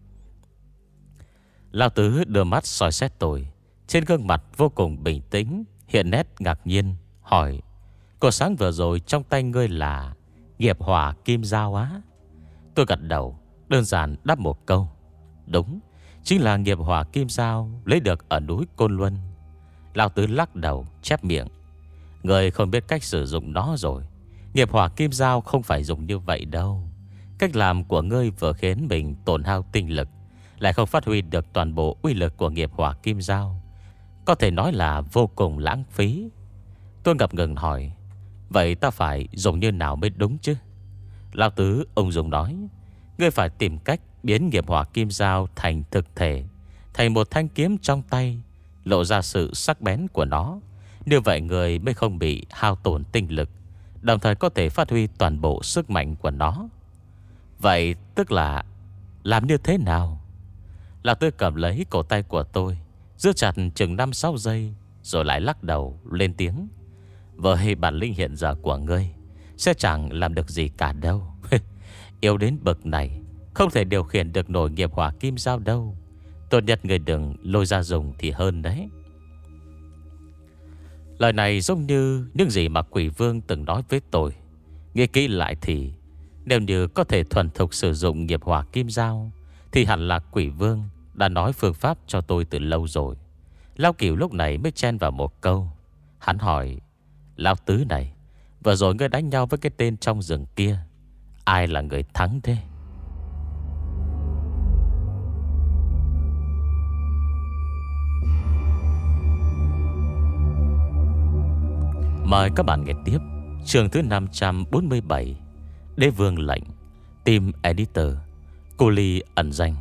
Lão Tứ đưa mắt soi xét tôi, trên gương mặt vô cùng bình tĩnh hiện nét ngạc nhiên, hỏi: "Cô sáng vừa rồi trong tay ngươi là nghiệp hỏa kim dao á?" Tôi gật đầu, đơn giản đáp một câu: "Đúng, chính là nghiệp hỏa kim dao lấy được ở núi Côn Luân." Lão Tứ lắc đầu chép miệng: "Người không biết cách sử dụng nó rồi. Nghiệp hỏa kim dao không phải dùng như vậy đâu. Cách làm của ngươi vừa khiến mình tổn hao tinh lực, lại không phát huy được toàn bộ uy lực của nghiệp hỏa kim dao, có thể nói là vô cùng lãng phí." Tôi ngập ngừng hỏi: "Vậy ta phải dùng như nào mới đúng chứ?" Lão Tứ ông dùng nói: "Ngươi phải tìm cách biến nghiệp hỏa kim dao thành thực thể, thành một thanh kiếm trong tay, lộ ra sự sắc bén của nó. Như vậy người mới không bị hao tổn tinh lực, đồng thời có thể phát huy toàn bộ sức mạnh của nó." "Vậy tức là làm như thế nào?" Lão Tứ cầm lấy cổ tay của tôi, giữ chặt chừng năm sáu giây, rồi lại lắc đầu lên tiếng: "Với bản lĩnh hiện giờ của ngươi, sẽ chẳng làm được gì cả đâu. Yếu đến bậc này, không thể điều khiển được nổi nghiệp hỏa kim dao đâu. Tốt nhất người đừng lôi ra dùng thì hơn đấy." Lời này giống như những gì mà Quỷ Vương từng nói với tôi. Nghe kỹ lại thì, nếu như có thể thuần thục sử dụng nghiệp hỏa kim dao, thì hẳn là Quỷ Vương đã nói phương pháp cho tôi từ lâu rồi. Lão Cửu lúc này mới chen vào một câu. Hắn hỏi: "Lão Tứ này, vừa rồi ngươi đánh nhau với cái tên trong rừng kia, ai là người thắng thế?" Mời các bạn nghe tiếp chương thứ năm trăm bốn mươi bảy, Đế Vương lệnh. Team Editor Cô Ly ẩn danh.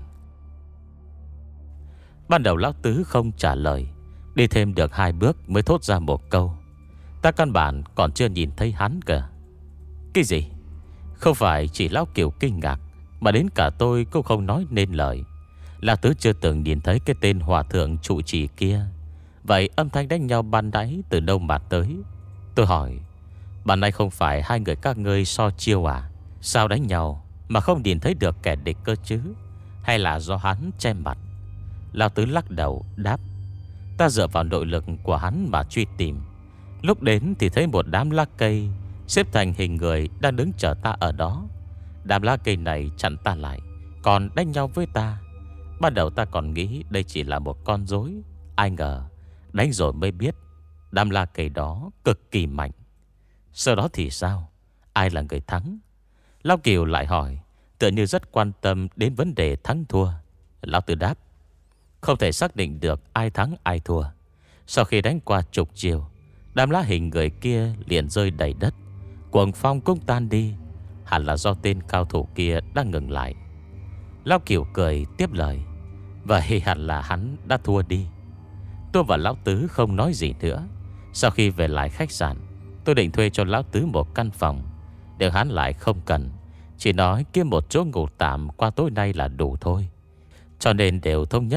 Ban đầu Lão Tứ không trả lời, đi thêm được hai bước mới thốt ra một câu: "Ta căn bản còn chưa nhìn thấy hắn kìa." "Cái gì?" Không phải chỉ Lão Kiều kinh ngạc, mà đến cả tôi cũng không nói nên lời. Lão Tứ chưa từng nhìn thấy cái tên hòa thượng trụ trì kia. Vậy âm thanh đánh nhau ban nãy từ đâu mà tới? Tôi hỏi: "Ban nãy không phải hai người các ngươi so chiêu à? Sao đánh nhau mà không nhìn thấy được kẻ địch cơ chứ? Hay là do hắn che mặt?" Lão Tứ lắc đầu đáp: "Ta dựa vào nội lực của hắn mà truy tìm. Lúc đến thì thấy một đám lá cây xếp thành hình người đang đứng chờ ta ở đó. Đám lá cây này chặn ta lại, còn đánh nhau với ta. Ban đầu ta còn nghĩ đây chỉ là một con rối, ai ngờ đánh rồi mới biết đám lá cây đó cực kỳ mạnh." "Sau đó thì sao? Ai là người thắng?" Lão Kiều lại hỏi, tựa như rất quan tâm đến vấn đề thắng thua. Lão Tứ đáp: "Không thể xác định được ai thắng ai thua. Sau khi đánh qua chục chiều, đám lá hình người kia liền rơi đầy đất, cuồng phong cũng tan đi. Hẳn là do tên cao thủ kia đang ngừng lại." Lão Kiều cười tiếp lời: "Vậy hẳn là hắn đã thua đi." Tôi và Lão Tứ không nói gì nữa. Sau khi về lại khách sạn, tôi định thuê cho Lão Tứ một căn phòng, nhưng hắn lại không cần, chỉ nói kiếm một chỗ ngủ tạm qua tối nay là đủ thôi. Cho nên đều thống nhất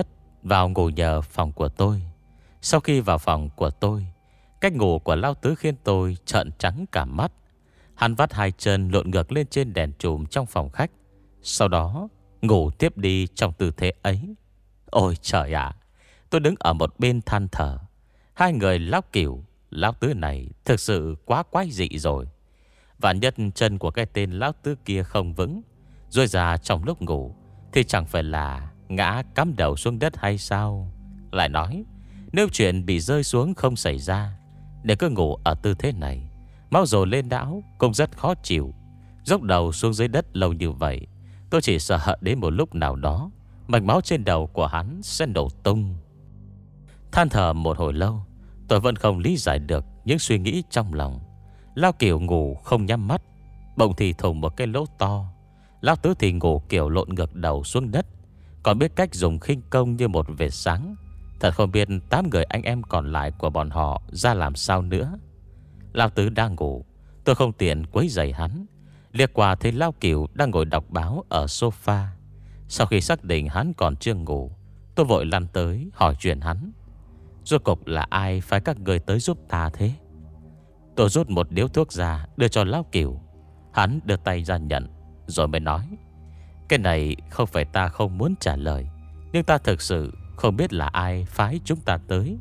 vào ngủ nhờ phòng của tôi. Sau khi vào phòng của tôi, cách ngủ của Lão Tứ khiến tôi trợn trắng cả mắt. Hắn vắt hai chân lộn ngược lên trên đèn chùm trong phòng khách, sau đó ngủ tiếp đi trong tư thế ấy. Ôi trời ạ, tôi đứng ở một bên than thở. Hai người Lão Cửu, Lão Tứ này thực sự quá quái dị rồi. Và nhất chân của cái tên Lão Tứ kia không vững, rồi ra trong lúc ngủ thì chẳng phải là ngã cắm đầu xuống đất hay sao? Lại nói, nếu chuyện bị rơi xuống không xảy ra, để cứ ngủ ở tư thế này, máu dồn lên não cũng rất khó chịu. Dốc đầu xuống dưới đất lâu như vậy, tôi chỉ sợ đến một lúc nào đó mạch máu trên đầu của hắn sẽ nổ tung. Than thở một hồi lâu, tôi vẫn không lý giải được những suy nghĩ trong lòng. Lão Kiều ngủ không nhắm mắt, bỗng thì thùng một cái lỗ to. Lão Tứ thì ngủ kiểu lộn ngược đầu xuống đất, còn biết cách dùng khinh công như một vệt sáng. Thật không biết tám người anh em còn lại của bọn họ ra làm sao nữa. Lão Tứ đang ngủ, tôi không tiện quấy rầy hắn. Liếc qua thấy Lão Kiều đang ngồi đọc báo ở sofa. Sau khi xác định hắn còn chưa ngủ, tôi vội lăn tới hỏi chuyện hắn. Rốt cục là ai phái các người tới giúp ta thế? Tôi rút một điếu thuốc ra đưa cho Lão Kiều. Hắn đưa tay ra nhận, rồi mới nói: cái này không phải ta không muốn trả lời, nhưng ta thực sự không biết là ai phái chúng ta tới.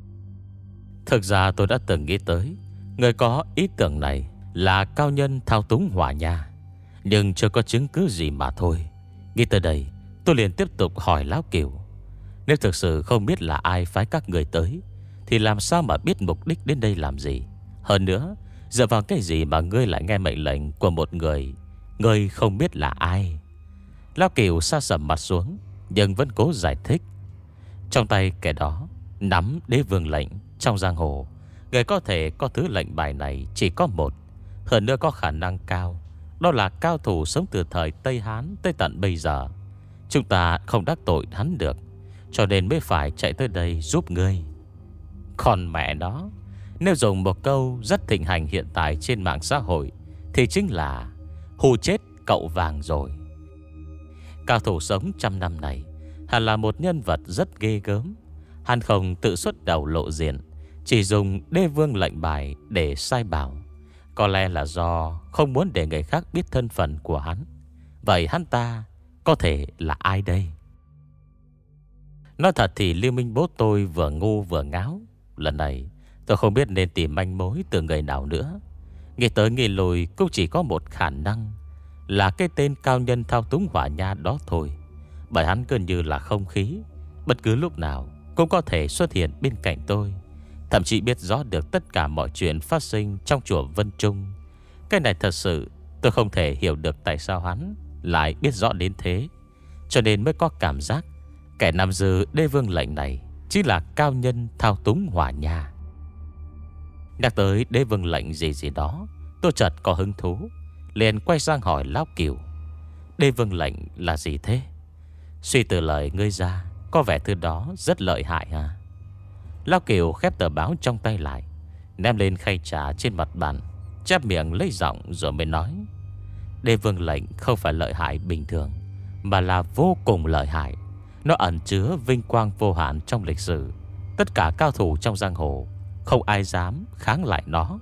Thực ra tôi đã từng nghĩ tới người có ý tưởng này là cao nhân thao túng hỏa nha, nhưng chưa có chứng cứ gì mà thôi. Nghĩ tới đây, tôi liền tiếp tục hỏi Lão Kiều: nếu thực sự không biết là ai phái các người tới, thì làm sao mà biết mục đích đến đây làm gì? Hơn nữa, dựa vào cái gì mà ngươi lại nghe mệnh lệnh của một người ngươi không biết là ai? Lão Kiều sa sầm mặt xuống, nhưng vẫn cố giải thích. Trong tay kẻ đó nắm đế vương lệnh trong giang hồ. Người có thể có thứ lệnh bài này chỉ có một, hơn nữa có khả năng cao, đó là cao thủ sống từ thời Tây Hán tới tận bây giờ. Chúng ta không đắc tội hắn được, cho nên mới phải chạy tới đây giúp ngươi. Còn mẹ nó, nếu dùng một câu rất thịnh hành hiện tại trên mạng xã hội, thì chính là hù chết cậu vàng rồi. Cao thủ sống trăm năm này hẳn là một nhân vật rất ghê gớm. Hắn không tự xuất đầu lộ diện, chỉ dùng đế vương lệnh bài để sai bảo. Có lẽ là do không muốn để người khác biết thân phận của hắn. Vậy hắn ta có thể là ai đây? Nói thật thì Liên Minh bố tôi vừa ngu vừa ngáo. Lần này tôi không biết nên tìm manh mối từ người nào nữa. Nghĩ tới nghĩ lùi cũng chỉ có một khả năng, là cái tên cao nhân thao túng hỏa nha đó thôi. Bởi hắn gần như là không khí, bất cứ lúc nào cũng có thể xuất hiện bên cạnh tôi, thậm chí biết rõ được tất cả mọi chuyện phát sinh trong chùa Vân Trung. Cái này thật sự tôi không thể hiểu được tại sao hắn lại biết rõ đến thế. Cho nên mới có cảm giác kẻ nắm giữ đế vương lệnh này chính là cao nhân thao túng hỏa nha. Nhắc tới đế vương lệnh gì gì đó, tôi chợt có hứng thú, liền quay sang hỏi Lão Kiều: đế vương lệnh là gì thế? Suy từ lời ngươi ra, có vẻ thứ đó rất lợi hại hả? Lão Kiều khép tờ báo trong tay lại, ném lên khay trà trên mặt bàn, chép miệng lấy giọng rồi mới nói: đế vương lệnh không phải lợi hại bình thường, mà là vô cùng lợi hại. Nó ẩn chứa vinh quang vô hạn trong lịch sử. Tất cả cao thủ trong giang hồ không ai dám kháng lại nó.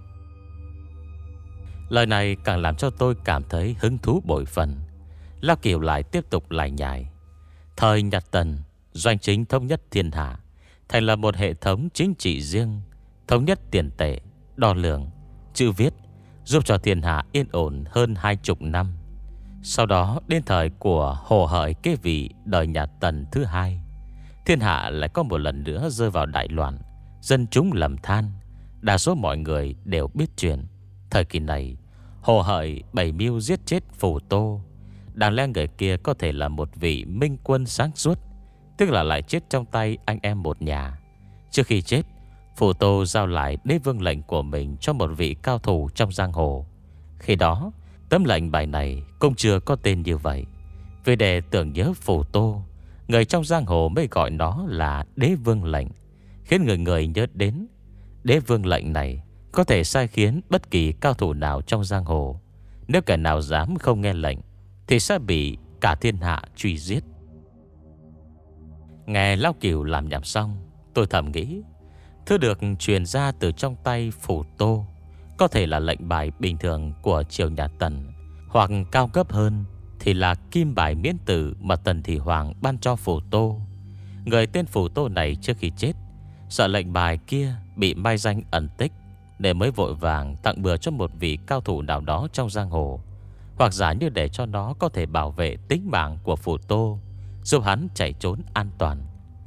Lời này càng làm cho tôi cảm thấy hứng thú bội phần. Lão Kiều lại tiếp tục lại nhải: thời Nhật Tần, doanh chính thống nhất thiên hạ, thành là một hệ thống chính trị riêng, thống nhất tiền tệ, đo lường, chữ viết, giúp cho thiên hạ yên ổn hơn hai chục năm. Sau đó đến thời của Hồ Hợi kế vị đời nhà Tần thứ hai, thiên hạ lại có một lần nữa rơi vào đại loạn, dân chúng lầm than, đa số mọi người đều biết chuyện. Thời kỳ này, Hồ Hợi bày mưu giết chết Phù Tô. Đáng lẽ người kia có thể là một vị minh quân sáng suốt, tức là lại chết trong tay anh em một nhà. Trước khi chết, Phù Tô giao lại đế vương lệnh của mình cho một vị cao thủ trong giang hồ. Khi đó, tấm lệnh bài này cũng chưa có tên như vậy. Vì để tưởng nhớ Phù Tô, người trong giang hồ mới gọi nó là đế vương lệnh, khiến người người nhớ đến. Đế vương lệnh này có thể sai khiến bất kỳ cao thủ nào trong giang hồ. Nếu kẻ nào dám không nghe lệnh thì sẽ bị cả thiên hạ truy giết. Nghe Lão Cửu làm nhảm xong, tôi thầm nghĩ, thứ được truyền ra từ trong tay Phủ Tô có thể là lệnh bài bình thường của triều nhà Tần, hoặc cao cấp hơn thì là kim bài miễn tử mà Tần Thị Hoàng ban cho Phủ Tô. Người tên Phủ Tô này trước khi chết, sợ lệnh bài kia bị mai danh ẩn tích, nên mới vội vàng tặng bừa cho một vị cao thủ nào đó trong giang hồ, hoặc giả như để cho nó có thể bảo vệ tính mạng của Phủ Tô, giúp hắn chạy trốn an toàn.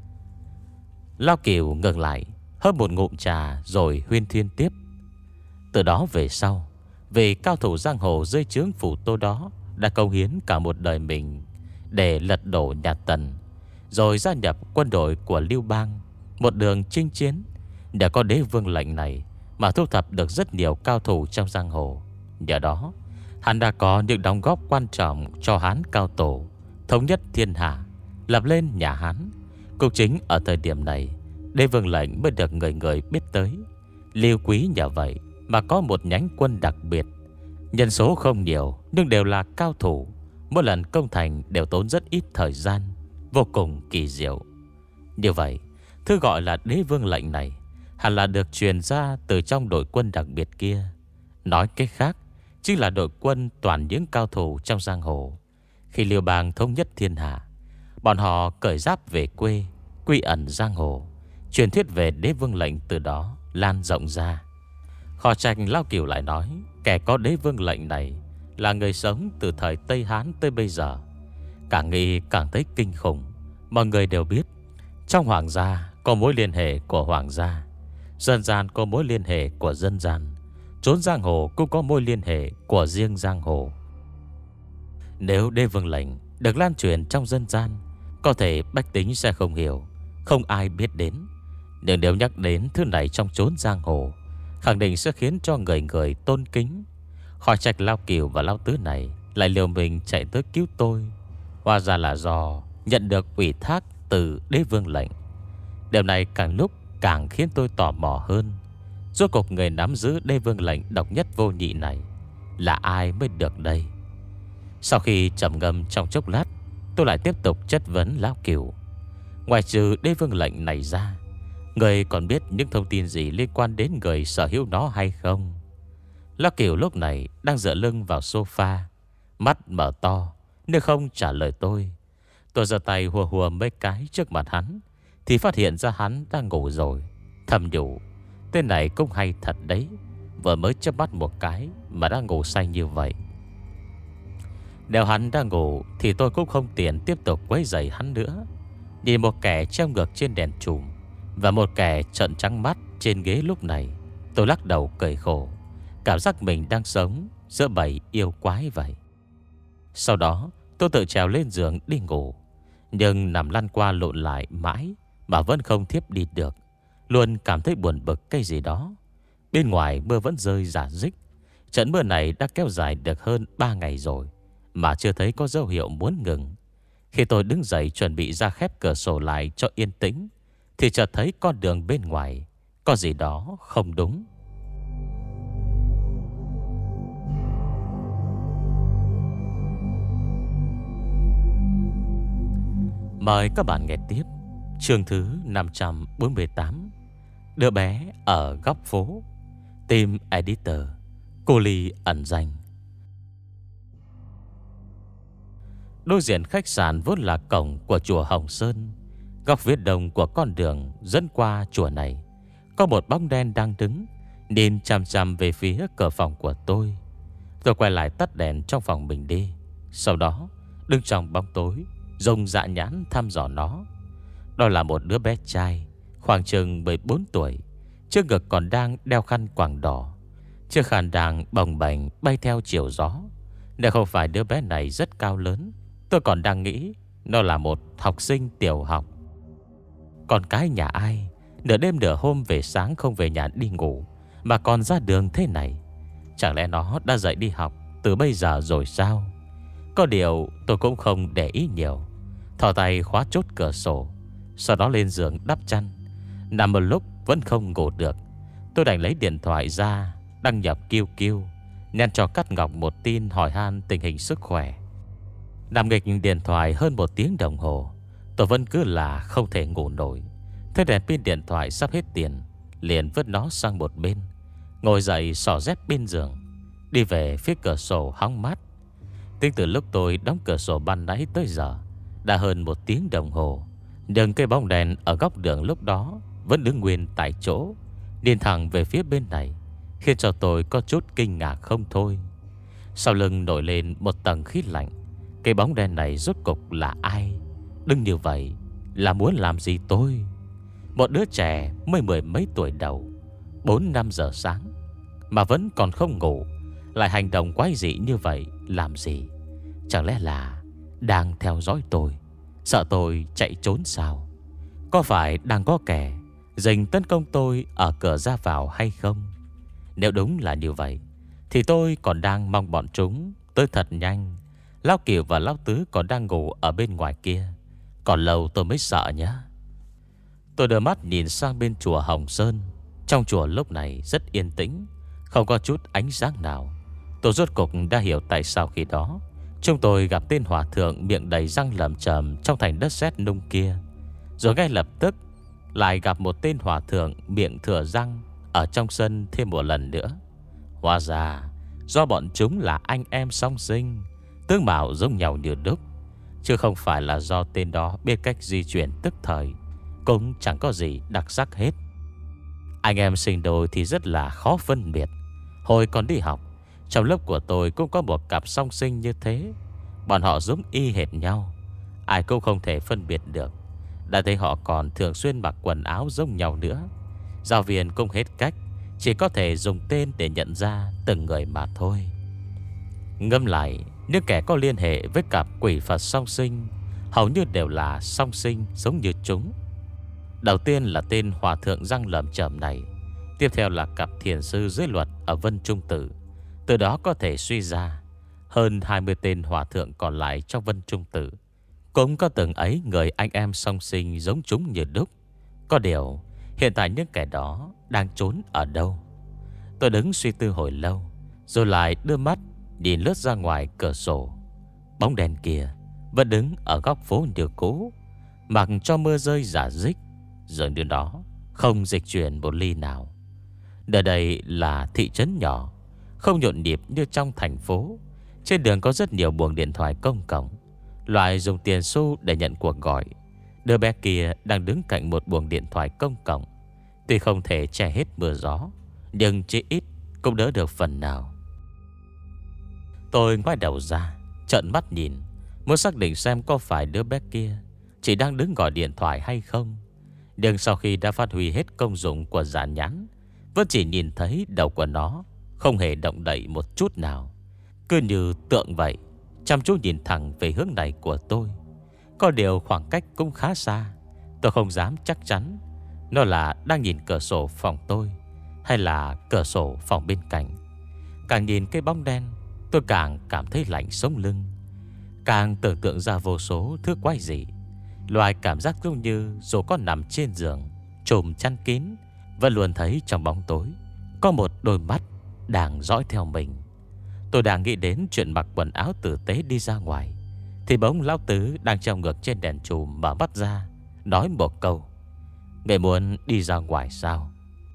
Lao Kiều ngừng lại, hớp một ngụm trà rồi huyên thuyên tiếp. Từ đó về sau, vị cao thủ giang hồ dưới trướng Phủ Tô đó đã cống hiến cả một đời mình để lật đổ nhà Tần, rồi gia nhập quân đội của Lưu Bang, một đường chinh chiến. Để có đế vương lệnh này mà thu thập được rất nhiều cao thủ trong giang hồ. Nhờ đó, hắn đã có những đóng góp quan trọng cho Hán cao tổ, thống nhất thiên hạ, lập lên nhà Hán. Cũng chính ở thời điểm này, đế vương lệnh mới được người người biết tới. Lưu Quý nhờ vậy mà có một nhánh quân đặc biệt, nhân số không nhiều nhưng đều là cao thủ. Mỗi lần công thành đều tốn rất ít thời gian, vô cùng kỳ diệu. Như vậy, thứ gọi là đế vương lệnh này hẳn là được truyền ra từ trong đội quân đặc biệt kia. Nói cách khác, chính là đội quân toàn những cao thủ trong giang hồ. Khi Liêu Bang thống nhất thiên hạ, bọn họ cởi giáp về quê, quy ẩn giang hồ. Truyền thuyết về đế vương lệnh từ đó lan rộng ra. Khó trách Lao Kiều lại nói kẻ có đế vương lệnh này là người sống từ thời Tây Hán tới bây giờ. Càng nghĩ càng thấy kinh khủng. Mọi người đều biết, trong hoàng gia có mối liên hệ của hoàng gia, dân gian có mối liên hệ của dân gian, trốn giang hồ cũng có mối liên hệ của riêng giang hồ. Nếu đế vương lệnh được lan truyền trong dân gian, có thể bách tính sẽ không hiểu, không ai biết đến. Nhưng nếu nhắc đến thứ này trong chốn giang hồ, khẳng định sẽ khiến cho người người tôn kính. Khỏi trách Lao Kiều và Lao Tứ này lại liều mình chạy tới cứu tôi. Hóa ra là do nhận được ủy thác từ đế vương lệnh. Điều này càng lúc càng khiến tôi tò mò hơn. Rốt cuộc người nắm giữ đế vương lệnh độc nhất vô nhị này là ai mới được đây? Sau khi trầm ngâm trong chốc lát, tôi lại tiếp tục chất vấn Lão Kiều. Ngoài trừ đế vương lệnh này ra, người còn biết những thông tin gì liên quan đến người sở hữu nó hay không? Lão Kiều lúc này đang dựa lưng vào sofa, mắt mở to, nếu không trả lời tôi. Tôi giơ tay hùa hùa mấy cái trước mặt hắn, thì phát hiện ra hắn đang ngủ rồi. Thầm nhủ, tên này cũng hay thật đấy, vừa mới chớp mắt một cái mà đang ngủ say như vậy. Nếu hắn đang ngủ thì tôi cũng không tiện tiếp tục quấy rầy hắn nữa. Nhìn một kẻ treo ngược trên đèn chùm và một kẻ trợn trắng mắt trên ghế lúc này, tôi lắc đầu cười khổ, cảm giác mình đang sống giữa bầy yêu quái vậy. Sau đó tôi tự trèo lên giường đi ngủ, nhưng nằm lăn qua lộn lại mãi mà vẫn không thiếp đi được. Luôn cảm thấy buồn bực cái gì đó. Bên ngoài mưa vẫn rơi rả rích. Trận mưa này đã kéo dài được hơn ba ngày rồi mà chưa thấy có dấu hiệu muốn ngừng. Khi tôi đứng dậy chuẩn bị ra khép cửa sổ lại cho yên tĩnh, thì chợt thấy con đường bên ngoài có gì đó không đúng. Mời các bạn nghe tiếp chương thứ năm trăm bốn mươi tám, Đứa bé ở góc phố. Team Editor Cô Ly ẩn danh. Đối diện khách sạn vốn là cổng của chùa Hồng Sơn, góc phía đông của con đường dẫn qua chùa này, có một bóng đen đang đứng nhìn chằm chằm về phía cửa phòng của tôi. Tôi quay lại tắt đèn trong phòng mình đi, sau đó đứng trong bóng tối dùng dạ nhãn thăm dò nó. Đó là một đứa bé trai khoảng chừng mười bốn tuổi, trước ngực còn đang đeo khăn quàng đỏ, chiếc khăn đang bồng bềnh bay theo chiều gió. Nếu không phải đứa bé này rất cao lớn, tôi còn đang nghĩ nó là một học sinh tiểu học. Con cái nhà ai nửa đêm nửa hôm về sáng không về nhà đi ngủ mà còn ra đường thế này? Chẳng lẽ nó đã dậy đi học từ bây giờ rồi sao? Có điều tôi cũng không để ý nhiều, thò tay khóa chốt cửa sổ, sau đó lên giường đắp chăn. Nằm một lúc vẫn không ngủ được, tôi đành lấy điện thoại ra đăng nhập Q Q, nhắn cho Cát Ngọc một tin hỏi han tình hình sức khỏe. Nằm nghịch điện thoại hơn một tiếng đồng hồ, Tôi vẫn cứ là không thể ngủ nổi. Thế đèn pin điện thoại sắp hết tiền, liền vứt nó sang một bên, ngồi dậy xỏ dép bên giường, đi về phía cửa sổ hóng mát. Tính từ lúc tôi đóng cửa sổ ban nãy tới giờ đã hơn một tiếng đồng hồ, nhưng cây bóng đèn ở góc đường lúc đó vẫn đứng nguyên tại chỗ, điên thẳng về phía bên này, khiến cho tôi có chút kinh ngạc không thôi. Sau lưng nổi lên một tầng khí lạnh. Cây bóng đèn này rốt cục là ai? Đừng như vậy là muốn làm gì tôi? Một đứa trẻ mới mười mấy tuổi đầu, bốn năm giờ sáng mà vẫn còn không ngủ, lại hành động quái dị như vậy làm gì? Chẳng lẽ là đang theo dõi tôi, sợ tôi chạy trốn sao? Có phải đang có kẻ dình tấn công tôi ở cửa ra vào hay không? Nếu đúng là như vậy thì tôi còn đang mong bọn chúng tới thật nhanh. Lão Kiều và Lão Tứ còn đang ngủ ở bên ngoài kia, còn lâu tôi mới sợ nhá. Tôi đưa mắt nhìn sang bên chùa Hồng Sơn. Trong chùa lúc này rất yên tĩnh, không có chút ánh sáng nào. Tôi rốt cục đã hiểu tại sao khi đó chúng tôi gặp tên hòa thượng miệng đầy răng lởm chởm trong thành đất sét nung kia, rồi ngay lập tức lại gặp một tên hòa thượng miệng thừa răng ở trong sân thêm một lần nữa. Hóa ra do bọn chúng là anh em song sinh, tướng mạo giống nhau như đúc, chứ không phải là do tên đó biết cách di chuyển tức thời. Cũng chẳng có gì đặc sắc hết. Anh em sinh đôi thì rất là khó phân biệt. Hồi còn đi học, trong lớp của tôi cũng có một cặp song sinh như thế. Bọn họ giống y hệt nhau, ai cũng không thể phân biệt được. Đã thấy họ còn thường xuyên mặc quần áo giống nhau nữa. Giáo viên cũng hết cách, chỉ có thể dùng tên để nhận ra từng người mà thôi. Ngâm lại, những kẻ có liên hệ với cặp quỷ Phật song sinh hầu như đều là song sinh giống như chúng. Đầu tiên là tên hòa thượng răng lởm chởm này, tiếp theo là cặp thiền sư dưới luật ở Vân Trung Tử. Từ đó có thể suy ra hơn hai mươi tên hòa thượng còn lại trong Vân Trung Tử cũng có từng ấy người anh em song sinh giống chúng như đúc. Có điều hiện tại những kẻ đó đang trốn ở đâu? Tôi đứng suy tư hồi lâu, rồi lại đưa mắt nhìn lướt ra ngoài cửa sổ. Bóng đèn kia vẫn đứng ở góc phố như cũ, mặc cho mưa rơi rả rích, dường như đó không dịch chuyển một ly nào. Nơi đây là thị trấn nhỏ, không nhộn nhịp như trong thành phố. Trên đường có rất nhiều buồng điện thoại công cộng, loại dùng tiền xu để nhận cuộc gọi. Đứa bé kia đang đứng cạnh một buồng điện thoại công cộng. Tuy không thể che hết mưa gió, nhưng chỉ ít cũng đỡ được phần nào. Tôi ngoái đầu ra, trợn mắt nhìn, muốn xác định xem có phải đứa bé kia chỉ đang đứng gọi điện thoại hay không. Nhưng sau khi đã phát huy hết công dụng của dàn nhãn, vẫn chỉ nhìn thấy đầu của nó không hề động đậy một chút nào, cứ như tượng vậy, chăm chú nhìn thẳng về hướng này của tôi. Có điều khoảng cách cũng khá xa, tôi không dám chắc chắn nó là đang nhìn cửa sổ phòng tôi hay là cửa sổ phòng bên cạnh. Càng nhìn cái bóng đen, tôi càng cảm thấy lạnh sống lưng, càng tưởng tượng ra vô số thứ quái dị. Loại cảm giác giống như dù có nằm trên giường trùm chăn kín, vẫn luôn thấy trong bóng tối có một đôi mắt đang dõi theo mình. Tôi đang nghĩ đến chuyện mặc quần áo tử tế đi ra ngoài, thì bỗng Lão Tứ đang treo ngược trên đèn chùm mở mắt ra, nói một câu: "Người muốn đi ra ngoài sao?"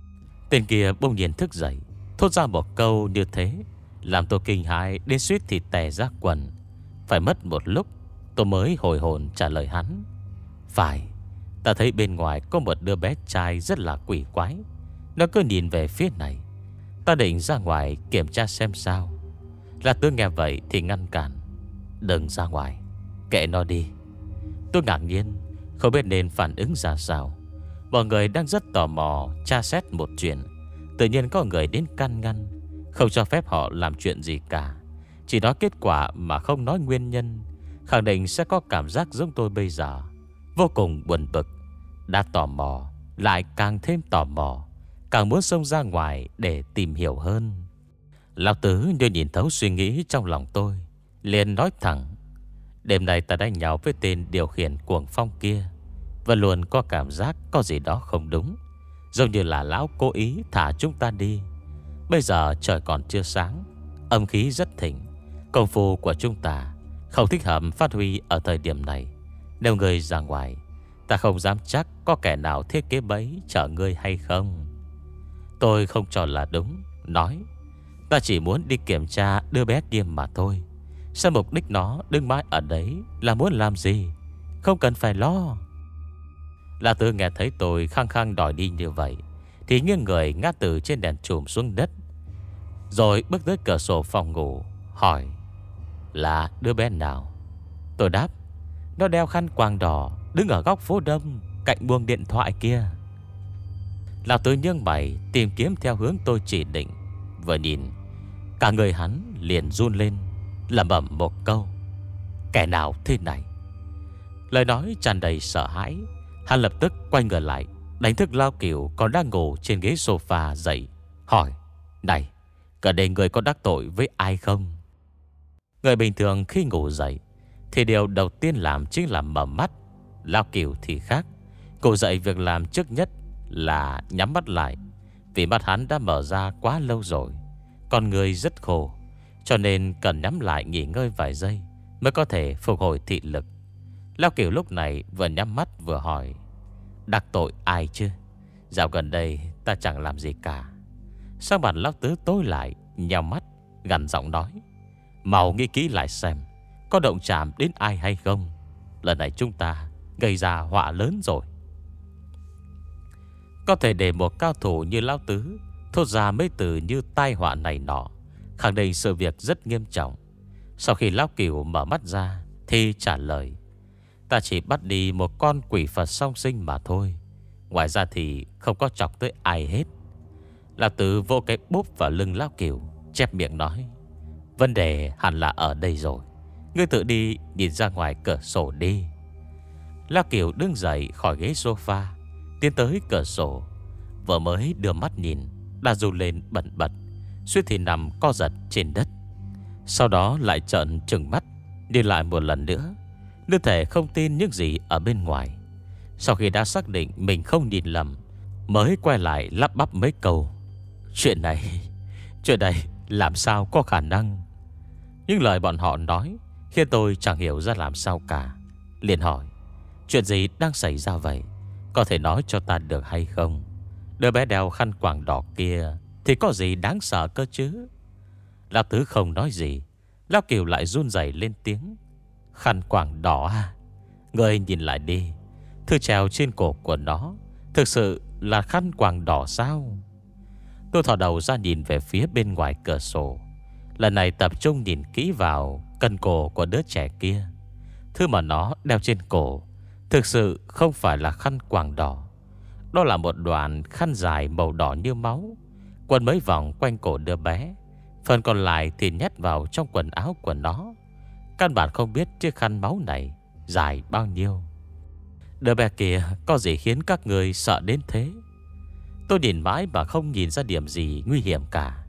Tên kia bỗng nhiên thức dậy, thốt ra một câu như thế, làm tôi kinh hãi đến suýt thì tè ra quần. Phải mất một lúc tôi mới hồi hồn trả lời hắn: "Phải, ta thấy bên ngoài có một đứa bé trai rất là quỷ quái. Nó cứ nhìn về phía này. Ta định ra ngoài kiểm tra xem sao." Là tôi nghe vậy thì ngăn cản: "Đừng ra ngoài, kệ nó đi." Tôi ngạc nhiên, không biết nên phản ứng ra sao. Mọi người đang rất tò mò tra xét một chuyện, tự nhiên có người đến can ngăn, không cho phép họ làm chuyện gì cả, chỉ nói kết quả mà không nói nguyên nhân. Khẳng định sẽ có cảm giác giống tôi bây giờ, vô cùng buồn bực. Đã tò mò, lại càng thêm tò mò, càng muốn xông ra ngoài để tìm hiểu hơn. Lão Tứ như nhìn thấu suy nghĩ trong lòng tôi, liền nói thẳng: "Đêm nay ta đánh nhau với tên điều khiển cuồng phong kia, và luôn có cảm giác có gì đó không đúng, giống như là lão cố ý thả chúng ta đi. Bây giờ trời còn chưa sáng, âm khí rất thịnh, công phu của chúng ta không thích hợp phát huy ở thời điểm này. Nếu ngươi ra ngoài, ta không dám chắc có kẻ nào thiết kế bẫy chở ngươi hay không. Tôi không cho là đúng, nói: Ta chỉ muốn đi kiểm tra đứa bé kia mà thôi. Sao mục đích nó đứng mãi ở đấy là muốn làm gì? Không cần phải lo. Là Tử nghe thấy tôi khăng khăng đòi đi như vậy thì nghiêng người ngã từ trên đèn chùm xuống đất, rồi bước tới cửa sổ phòng ngủ, hỏi: Là đứa bé nào? Tôi đáp: Nó đeo khăn quàng đỏ, đứng ở góc phố Đông, cạnh buồng điện thoại kia. Lão Tử nhướng mày tìm kiếm theo hướng tôi chỉ định. Vừa nhìn, cả người hắn liền run lên, lẩm bẩm một câu: Kẻ nào thế này? Lời nói tràn đầy sợ hãi. Hắn lập tức quay người lại, đánh thức Lao Kiều còn đang ngủ trên ghế sofa dậy, hỏi: Này, gần đây người có đắc tội với ai không? Người bình thường khi ngủ dậy thì điều đầu tiên làm chính là mở mắt. Lao Kiều thì khác. Cô dậy việc làm trước nhất là nhắm mắt lại, vì mắt hắn đã mở ra quá lâu rồi. Con người rất khô, cho nên cần nhắm lại nghỉ ngơi vài giây mới có thể phục hồi thị lực. Lao Kiều lúc này vừa nhắm mắt vừa hỏi: Đắc tội ai chứ? Dạo gần đây ta chẳng làm gì cả. Sao mặt Lão Tứ tối lại, nhào mắt, gằn giọng nói: Mau nghĩ kỹ lại xem có động chạm đến ai hay không. Lần này chúng ta gây ra họa lớn rồi. Có thể để một cao thủ như Lão Tứ thốt ra mấy từ như tai họa này nọ, khẳng định sự việc rất nghiêm trọng. Sau khi Lão Kiều mở mắt ra thì trả lời: Ta chỉ bắt đi một con quỷ Phật song sinh mà thôi. Ngoài ra thì không có chọc tới ai hết. Lão Tứ vô cái búp vào lưng Lão Kiều, chép miệng nói: Vấn đề hẳn là ở đây rồi. Ngươi tự đi nhìn ra ngoài cửa sổ đi. Lão Kiều đứng dậy khỏi ghế sofa, tiến tới cửa sổ. Vừa mới đưa mắt nhìn đã run lên bần bật, suýt thì nằm co giật trên đất. Sau đó lại trợn trừng mắt, đi lại một lần nữa, như thể không tin những gì ở bên ngoài. Sau khi đã xác định mình không nhìn lầm, mới quay lại lắp bắp mấy câu: Chuyện này, chuyện này làm sao có khả năng? Những lời bọn họ nói khiến tôi chẳng hiểu ra làm sao cả. Liền hỏi: Chuyện gì đang xảy ra vậy? Có thể nói cho ta được hay không? Đứa bé đeo khăn quàng đỏ kia thì có gì đáng sợ cơ chứ? Lão Tứ không nói gì. Lão Kiều lại run rẩy lên tiếng: Khăn quàng đỏ à? Người nhìn lại đi, thư treo trên cổ của nó thực sự là khăn quàng đỏ sao? Tôi thò đầu ra nhìn về phía bên ngoài cửa sổ, lần này tập trung nhìn kỹ vào cần cổ của đứa trẻ kia. Thứ mà nó đeo trên cổ thực sự không phải là khăn quàng đỏ. Đó là một đoạn khăn dài màu đỏ như máu, quấn mấy vòng quanh cổ đứa bé. Phần còn lại thì nhét vào trong quần áo của nó. Căn bản không biết chiếc khăn máu này dài bao nhiêu. Đứa bé kia có gì khiến các người sợ đến thế? Tôi nhìn mãi mà không nhìn ra điểm gì nguy hiểm cả.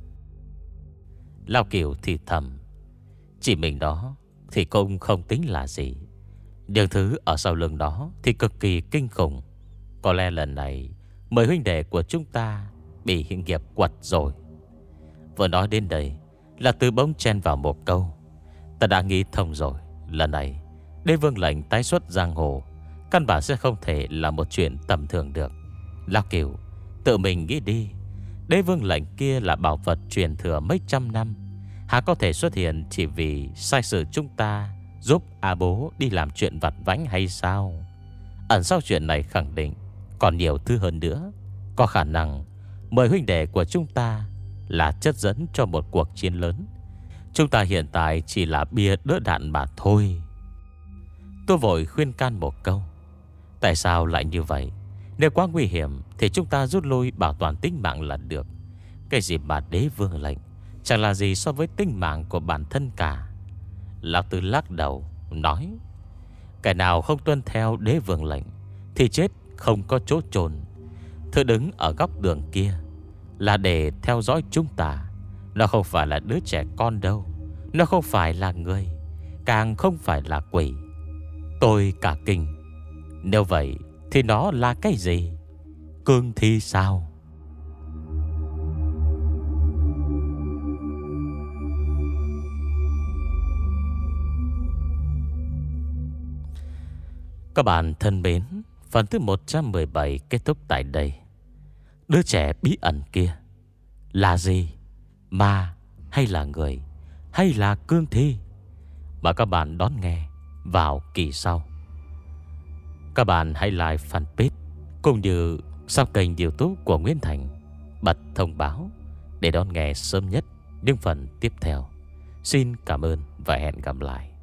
Lao Kiều thì thầm: Chỉ mình đó thì cũng không tính là gì, nhưng thứ ở sau lưng đó thì cực kỳ kinh khủng. Có lẽ lần này mười huynh đệ của chúng ta bị hiện nghiệp quật rồi. Vừa nói đến đây là Từ bỗng chen vào một câu: Ta đã nghĩ thông rồi. Lần này Đế Vương lệnh tái xuất giang hồ căn bản sẽ không thể là một chuyện tầm thường được. Lão Kiều, tự mình nghĩ đi. Đế Vương lệnh kia là bảo vật truyền thừa mấy trăm năm, há có thể xuất hiện chỉ vì sai sử chúng ta giúp A Bố đi làm chuyện vặt vãnh hay sao? Ẩn sau chuyện này khẳng định còn nhiều thứ hơn nữa. Có khả năng mời huynh đệ của chúng ta là chất dẫn cho một cuộc chiến lớn. Chúng ta hiện tại chỉ là bia đỡ đạn mà thôi. Tôi vội khuyên can một câu: Tại sao lại như vậy? Nếu quá nguy hiểm thì chúng ta rút lui bảo toàn tính mạng là được. Cái gì mà Đế Vương lệnh chẳng là gì so với tính mạng của bản thân cả. Lão Tư lắc đầu nói: Cái nào không tuân theo Đế Vương lệnh thì chết không có chỗ chôn. Thứ đứng ở góc đường kia là để theo dõi chúng ta. Nó không phải là đứa trẻ con đâu. Nó không phải là người, càng không phải là quỷ. Tôi cả kinh. Nếu vậy thì nó là cái gì? Cương thi sao? Các bạn thân mến, phần thứ một trăm mười bảy kết thúc tại đây. Đứa trẻ bí ẩn kia là gì? Ma hay là người? Hay là cương thi? Và các bạn đón nghe vào kỳ sau. Các bạn hãy like fanpage cũng như sub kênh YouTube của Nguyễn Thành, bật thông báo để đón nghe sớm nhất những phần tiếp theo. Xin cảm ơn và hẹn gặp lại.